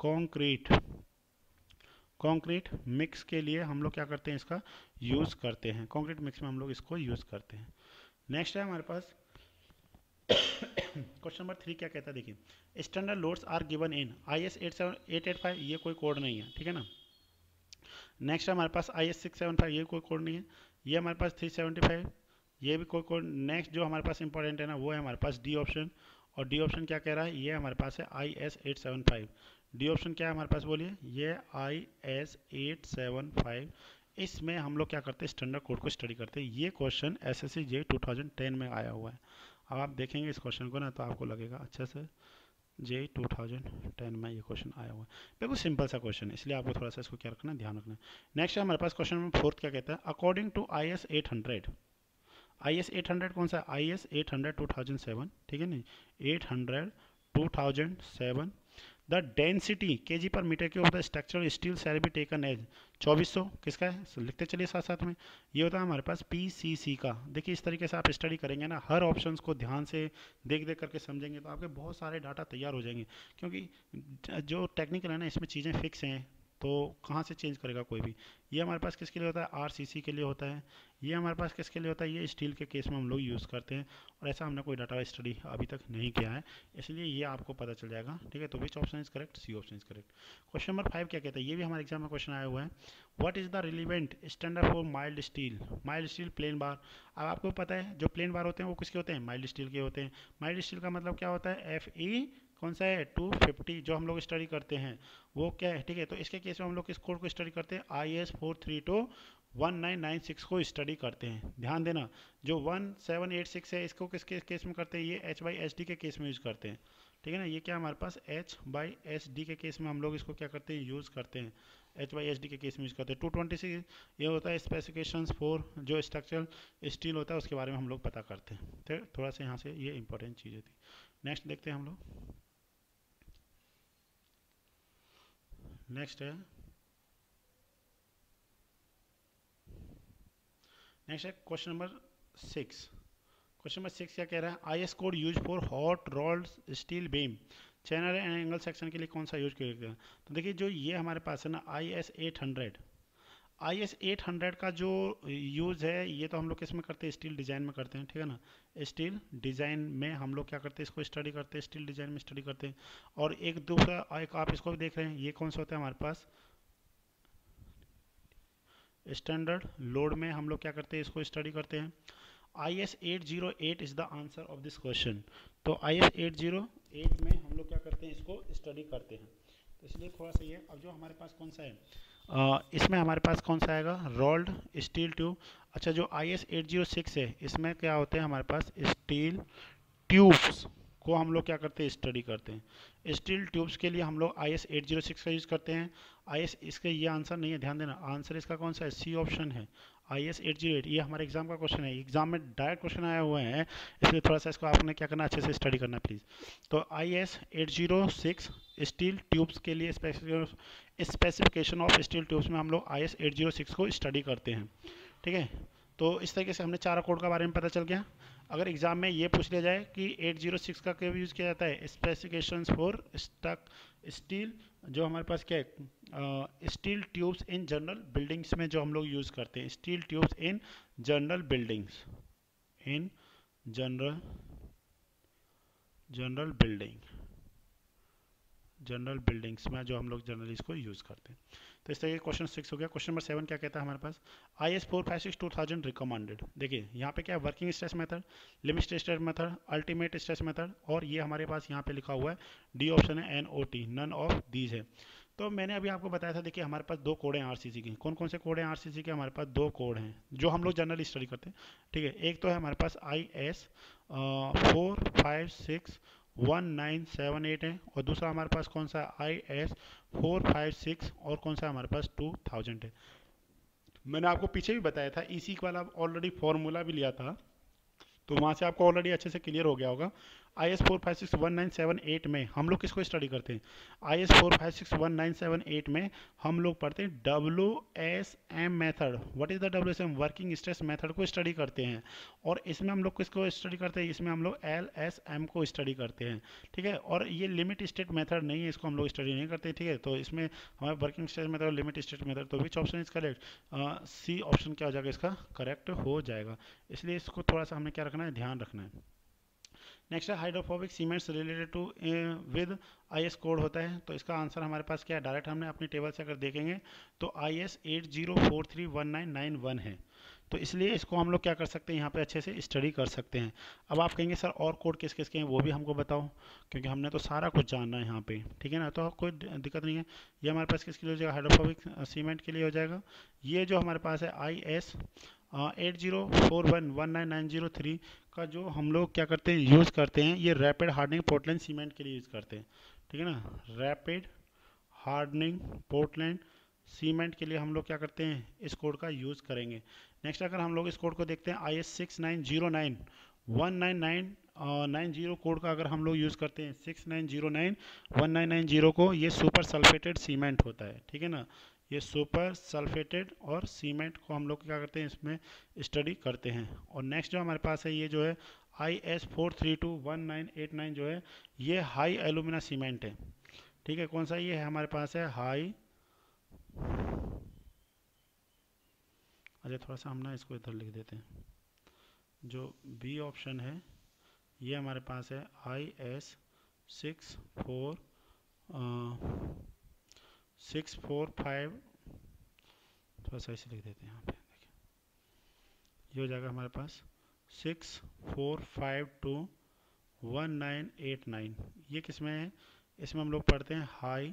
कंक्रीट मिक्स के लिए हम लोग क्या करते हैं, इसका यूज़ करते हैं। कंक्रीट मिक्स में हम लोग इसको यूज़ करते हैं। नेक्स्ट है हमारे पास क्वेश्चन नंबर 3 क्या कहता है, देखिए standard loads are given in IS 885, ये कोई कोड नहीं है, ठीक है ना। नेक्स्ट है हमारे पास IS 675, ये कोई कोड नहीं है। ये हमारे पास 375, ये भी कोई कोड। नेक्स्ट जो हमारे पास इंपॉर्टेंट है ना, वो है हमारे पास डी ऑप्शन। और डी ऑप्शन क्या कह रहा है, ये हमारे पास है IS 875। डी ऑप्शन क्या है हमारे पास, बोलिए, ये IS 875। इसमें हम लोग क्या करते हैं, स्टैंडर्ड कोड को स्टडी करते हैं। ये क्वेश्चन SSC JEE 2010 में आया हुआ है। अब आप देखेंगे इस क्वेश्चन को ना, तो आपको लगेगा अच्छा से JEE 2010 में ये क्वेश्चन आया हुआ है। बिल्कुल सिंपल सा क्वेश्चन है, इसलिए आपको थोड़ा सा इसको क्या रखना है, ध्यान रखना है। नेक्स्ट है हमारे पास क्वेश्चन नंबर 4 क्या कहता है, अकॉर्डिंग टू IS 800। IS 800 कौन सा है, IS 800 2007, ठीक है नहीं, 800 2007। The density KG per metre cube of the structure steel shall be taken as 2400, किसका है, लिखते चलिए साथ साथ में। ये होता है हमारे पास PCC का। देखिए इस तरीके से आप स्टडी करेंगे ना, हर ऑप्शंस को ध्यान से देख देख करके समझेंगे, तो आपके बहुत सारे डाटा तैयार हो जाएंगे। क्योंकि जो टेक्निकल है ना, इसमें चीज़ें फिक्स हैं, तो कहाँ से चेंज करेगा कोई भी। ये हमारे पास किसके लिए होता है, RCC के लिए होता है। ये हमारे पास किसके लिए होता है, ये स्टील के केस में हम लोग यूज़ करते हैं। और ऐसा हमने कोई डाटा स्टडी अभी तक नहीं किया है, इसलिए ये आपको पता चल जाएगा, ठीक है। तो which option is correct, C option is correct. Question number 5 क्या कहता है, ये भी हमारे एग्जाम में क्वेश्चन आया हुआ है। What is the relevant standard for mild steel. Mild steel plain bar. अब आपको पता है जो प्लेन बार होते हैं वो किसके होते हैं, माइल्ड स्टील के होते हैं। माइल्ड स्टील का मतलब क्या होता है, FE कौन सा है, 250, जो हम लोग स्टडी करते हैं वो क्या है, ठीक है। तो इसके केस में हम लोग किस कोड को स्टडी करते हैं, IS 4321996 को स्टडी करते हैं। ध्यान देना, जो 1786 है इसको किसके केस में करते हैं, ये HYSD के केस में यूज़ करते हैं, ठीक है ना। ये क्या हमारे पास HYSD के केस में हम लोग इसको क्या करते हैं, यूज़ करते हैं। HYSD के केस में यूज़ करते हैं। 226 ये होता है स्पेसिफिकेशंस फॉर जो स्ट्रक्चरल स्टील होता है, उसके बारे में हम लोग पता करते हैं। तो थोड़ा सा यहाँ से ये इंपॉर्टेंट चीज़ें थी। नेक्स्ट देखते हैं हम लोग। नेक्स्ट है क्वेश्चन नंबर 6। क्वेश्चन नंबर 6 क्या कह रहा है, IS code use for hot rolled steel beam channel and angle section के लिए कौन सा यूज किया गया। तो देखिए जो ये हमारे पास है ना, IS 800 का जो यूज़ है, ये तो हम लोग किस में करते हैं, स्टील डिज़ाइन में करते हैं, ठीक है ना। स्टील डिज़ाइन में हम लोग क्या करते हैं, इसको स्टडी करते हैं, स्टील डिज़ाइन में स्टडी करते हैं। और एक दूसरा एक आप इसको भी देख रहे हैं, ये कौन सा होता है हमारे पास, स्टैंडर्ड लोड में हम लोग क्या करते हैं, इसको स्टडी करते हैं। IS 808 is the answer of this question. तो IS 808 में हम लोग क्या करते हैं, इसको स्टडी करते हैं। तो इसलिए थोड़ा सा ये, अब जो हमारे पास कौन सा है, इसमें हमारे पास कौन सा आएगा, रोल्ड स्टील ट्यूब। अच्छा जो IS 806 है, इसमें क्या होते हैं हमारे पास, स्टील ट्यूब्स को हम लोग क्या करते हैं, स्टडी करते हैं। स्टील ट्यूब्स के लिए हम लोग IS 806 का यूज़ करते हैं। IS इसका ये आंसर नहीं है, ध्यान देना, आंसर इसका कौन सा है, सी ऑप्शन है, IS 808। ये हमारे एग्जाम का क्वेश्चन है, एग्जाम में डायरेक्ट क्वेश्चन आया हुआ है, इसलिए थोड़ा सा इसको आपने क्या करना, अच्छे से स्टडी करना प्लीज़। तो IS 806 स्टील ट्यूब्स के लिए स्पेसिफिकेशन ऑफ स्टील ट्यूब्स में हम लोग IS 806 को स्टडी करते हैं, ठीक है। तो इस तरीके से हमने चार कोड के बारे में पता चल गया। अगर एग्जाम में ये पूछ लिया जाए कि 806 का क्या यूज़ किया जाता है, स्पेसिफिकेशंस फॉर स्टील, जो हमारे पास क्या है, steel tubes in general buildings में जो हम लोग यूज़ करते हैं, steel tubes in general buildings, in general buildings में जो हम लोग जनरली इसको यूज़ करते हैं। तो इस तरीके क्वेश्चन 6 हो गया। क्वेश्चन नंबर 7 क्या कहता है हमारे पास, IS 456 2000 रिकमेंडेड। देखिए यहाँ पे क्या है, working stress method, limit stress method, ultimate stress method, और ये हमारे पास यहाँ पे लिखा हुआ है डी ऑप्शन है NOT, नन ऑफ दीज है। तो मैंने अभी आपको बताया था, देखिए हमारे पास 2 कोड हैं RCC के। कौन कौन से कोड हैं RCC के, हमारे पास 2 कोड हैं जो हम लोग जनरली स्टडी करते हैं, ठीक है। एक तो है हमारे पास IS 4561978 है, और दूसरा हमारे पास कौन सा IS 456 और कौन सा हमारे पास 2000 है। मैंने आपको पीछे भी बताया था, इसी वाला ऑलरेडी फॉर्मूला भी लिया था, तो वहाँ से आपको ऑलरेडी अच्छे से क्लियर हो गया होगा। IS 4561978 में हम लोग किसको स्टडी करते हैं? IS 4561978 में हम लोग पढ़ते हैं WSM method. What is the WSM? Working stress method को स्टडी करते हैं। और इसमें हम लोग किसको स्टडी करते हैं? इसमें हम लोग LSM को स्टडी करते हैं, ठीक है। और ये लिमिट स्टेट मेथड नहीं है, इसको हम लोग स्टडी नहीं करते, ठीक है। तो इसमें हमारे वर्किंग स्ट्रेस मेथड और लिमिट स्टेट मेथड, तो which option is correct? C option क्या हो जाएगा इसका? करेक्ट हो जाएगा। इसलिए इसको थोड़ा सा हमें क्या रखना है? ध्यान रखना है। नेक्स्ट है hydrophobic cements related to with IS code होता है। तो इसका आंसर हमारे पास क्या है? डायरेक्ट हमने अपनी टेबल से अगर देखेंगे तो IS 80431991 है। तो इसलिए इसको हम लोग क्या कर सकते हैं? यहाँ पे अच्छे से स्टडी कर सकते हैं। अब आप कहेंगे सर और कोड किस किस के हैं वो भी हमको बताओ, क्योंकि हमने तो सारा कुछ जानना है यहाँ पे, ठीक है ना। तो कोई दिक्कत नहीं है। ये हमारे पास किसके लिए हो जाएगा? हाइड्रोफोबिक सीमेंट के लिए हो जाएगा। ये जो हमारे पास है IS 80411990 का जो हम लोग क्या करते हैं? यूज़ करते हैं, ये रैपिड हार्डनिंग पोर्टलैंड सीमेंट के लिए यूज़ करते हैं, ठीक है ना। रैपिड हार्डनिंग पोर्टलैंड सीमेंट के लिए हम लोग क्या करते हैं? इस कोड का यूज़ करेंगे। नेक्स्ट अगर हम लोग इस कोड को देखते हैं IS 69091990 कोड का अगर हम लोग यूज़ करते हैं 69091990 को, ये सुपर सल्फेटेड सीमेंट होता है, ठीक है ना। ये सुपर सल्फेटेड और सीमेंट को हम लोग क्या करते हैं? इसमें स्टडी करते हैं। और नेक्स्ट जो हमारे पास है ये जो है IS 4321989 जो है ये हाई एलुमिना सीमेंट है, ठीक है। कौन सा ये है हमारे पास? है हाई। अच्छा थोड़ा सा हम ना इसको इधर लिख देते हैं। जो बी ऑप्शन है ये हमारे पास है IS 645, थोड़ा सा इसे लिख देते हैं यहाँ पे, देखिए ये हो जाएगा हमारे पास 64521989। ये किस में है? इसमें हम लोग पढ़ते हैं हाई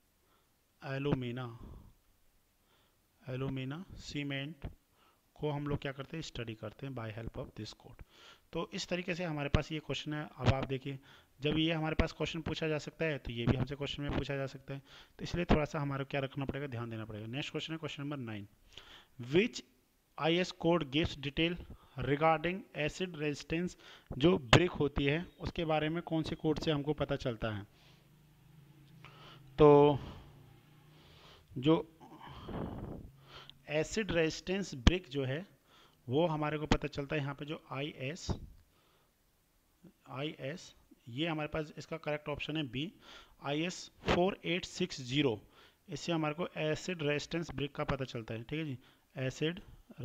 एलुमिना सीमेंट को हम लोग क्या करते हैं? स्टडी करते हैं by help of this code. तो इस तरीके से हमारे पास ये क्वेश्चन है। अब आप देखिए जब ये हमारे पास क्वेश्चन पूछा जा सकता है तो ये भी हमसे क्वेश्चन में पूछा जा सकता है, तो इसलिए थोड़ा सा हमारा क्या रखना पड़ेगा? ध्यान देना पड़ेगा। नेक्स्ट क्वेश्चन है question number 9। Which IS code gives detail regarding acid resistance? जो ब्रिक होती है उसके बारे में कौन से कोड से हमको पता चलता है? तो जो एसिड रेजिस्टेंस ब्रिक जो है वो हमारे को पता चलता है यहाँ पे जो IS ये हमारे पास इसका करेक्ट ऑप्शन है बी, IS 4860। इससे हमारे को एसिड रेजिस्टेंस ब्रिक का पता चलता है, ठीक है जी। एसिड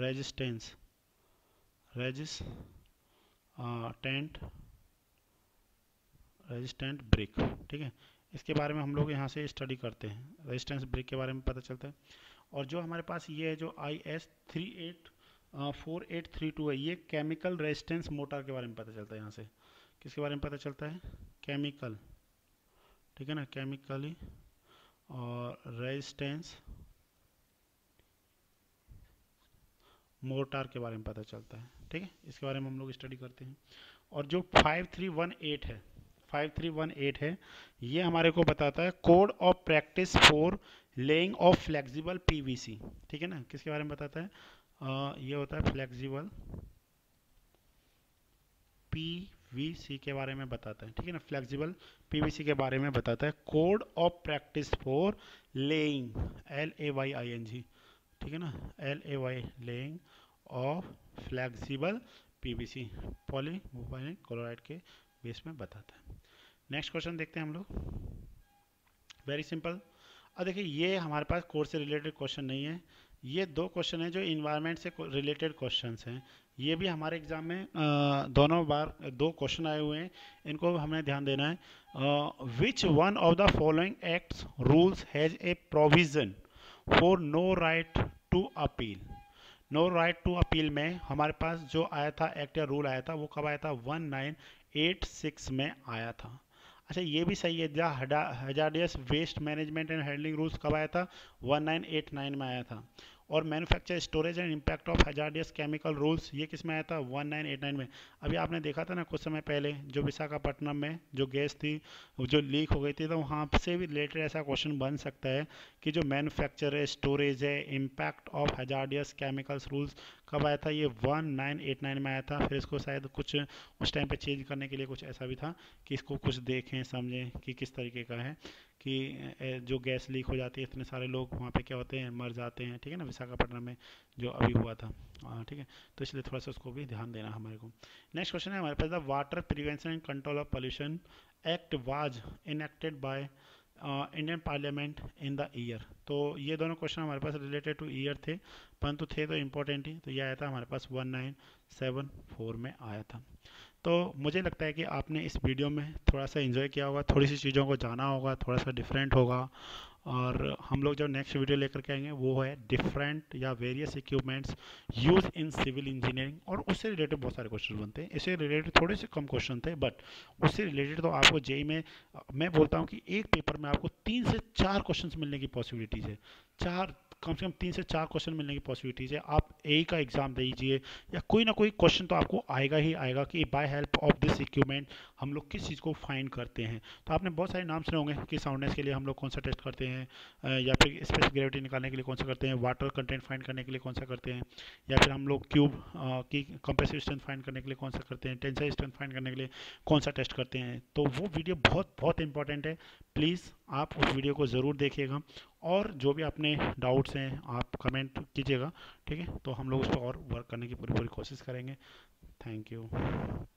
रेजिस्टेंट ब्रिक, ठीक है। इसके बारे में हम लोग यहाँ से स्टडी करते हैं, रेजिस्टेंस ब्रिक के बारे में पता चलता है। और जो हमारे पास ये है जो IS 4832 है ये केमिकल रेजिस्टेंस मोटर के बारे में पता चलता है। यहाँ से किसके बारे में पता चलता है? केमिकल, ठीक है ना, केमिकली और रेजिस्टेंस मोटार के बारे में पता चलता है, ठीक है। इसके बारे में हम लोग स्टडी करते हैं। और जो 5318 है ये हमारे को बताता है code of practice for laying of flexible PVC, ठीक है ना। किसके बारे में बताता है? ये होता है फ्लेक्सिबल PVC के बारे में बताता है, ठीक है ना। फ्लेक्सिबल PVC के बारे में बताता है। Code of practice for laying LAYING, ठीक है ना, LAY laying of flexible PVC polyvinyl chloride के बेस में बताता है। नेक्स्ट क्वेश्चन देखते हैं हम लोग, वेरी सिंपल। अब देखिए ये हमारे पास कोर्स से रिलेटेड क्वेश्चन नहीं है, ये दो क्वेश्चन है जो इन्वायरमेंट से रिलेटेड क्वेश्चंस हैं। ये भी हमारे एग्जाम में दोनों बार दो क्वेश्चन आए हुए हैं, इनको हमें ध्यान देना है। Which one of the following acts rules has a provision for no right to appeal? No right to appeal में हमारे पास जो आया था एक्ट या रूल आया था वो कब आया था? 1986 में आया था। अच्छा ये भी सही है, the hazardous waste management and handling rules कब आया था? 1989 में आया था। और manufacture storage and impact of hazardous chemical rules, ये किस में आया था 1989 में। अभी आपने देखा था ना कुछ समय पहले जो विशाखापट्टनम में जो गैस थी जो लीक हो गई थी, तो वहाँ से भी रिलेटेड ऐसा क्वेश्चन बन सकता है कि जो मैन्युफैक्चर है, स्टोरेज है, impact of hazardous chemicals rules कब आया था, ये 1989 में आया था। फिर इसको शायद कुछ उस टाइम पे चेंज करने के लिए कुछ ऐसा भी था कि इसको कुछ देखें समझें कि किस तरीके का है कि जो गैस लीक हो जाती है, इतने सारे लोग वहाँ पे क्या होते हैं, मर जाते हैं, ठीक है ना, विशाखापट्टनम में जो अभी हुआ था। ठीक है, तो इसलिए थोड़ा सा उसको भी ध्यान देना हमारे को। नेक्स्ट क्वेश्चन है हमारे पास, the water prevention and control of pollution act was enacted by Indian parliament in the year. तो ये दोनों क्वेश्चन हमारे पास रिलेटेड टू ईयर थे, परंतु थे तो इम्पोर्टेंट ही। तो ये आया था हमारे पास 1974 में आया था। तो मुझे लगता है कि आपने इस वीडियो में थोड़ा सा एंजॉय किया होगा, थोड़ी सी चीज़ों को जाना होगा, थोड़ा सा डिफरेंट होगा। और हम लोग जो नेक्स्ट वीडियो लेकर के आएंगे वो है डिफरेंट या various equipments use in civil engineering, और उससे रिलेटेड बहुत सारे क्वेश्चन बनते हैं। इससे रिलेटेड थोड़े से कम क्वेश्चन थे, बट उससे रिलेटेड तो आपको जेई में मैं बोलता हूँ कि एक पेपर में आपको 3 से 4 क्वेश्चन मिलने की पॉसिबिलिटीज़ है। चार, कम से कम 3 से 4 क्वेश्चन मिलने की पॉसिबिलिटीज़ है। आप ए का एग्जाम दीजिए या कोई ना कोई क्वेश्चन तो आपको आएगा ही आएगा कि by help of this equipment हम लोग किस चीज़ को फाइंड करते हैं। तो आपने बहुत सारे नाम सुने होंगे कि साउंडनेस के लिए हम लोग कौन सा टेस्ट करते हैं, या फिर स्पेसिफिक ग्रेविटी निकालने के लिए कौन सा करते हैं, वाटर कंटेंट फाइंड करने के लिए कौन सा करते हैं, या फिर हम लोग क्यूब की कंप्रेसिव स्ट्रेंथ फाइंड करने के लिए कौन सा करते हैं, टेंसाइल स्ट्रेंथ फाइंड करने के लिए कौन सा टेस्ट करते हैं। तो वो वीडियो बहुत बहुत इंपॉर्टेंट है, प्लीज़ आप उस वीडियो को ज़रूर देखिएगा। और जो भी अपने डाउट्स हैं आप कमेंट कीजिएगा, ठीक है। तो हम लोग उस पर और वर्क करने की पूरी पूरी कोशिश करेंगे। Thank you.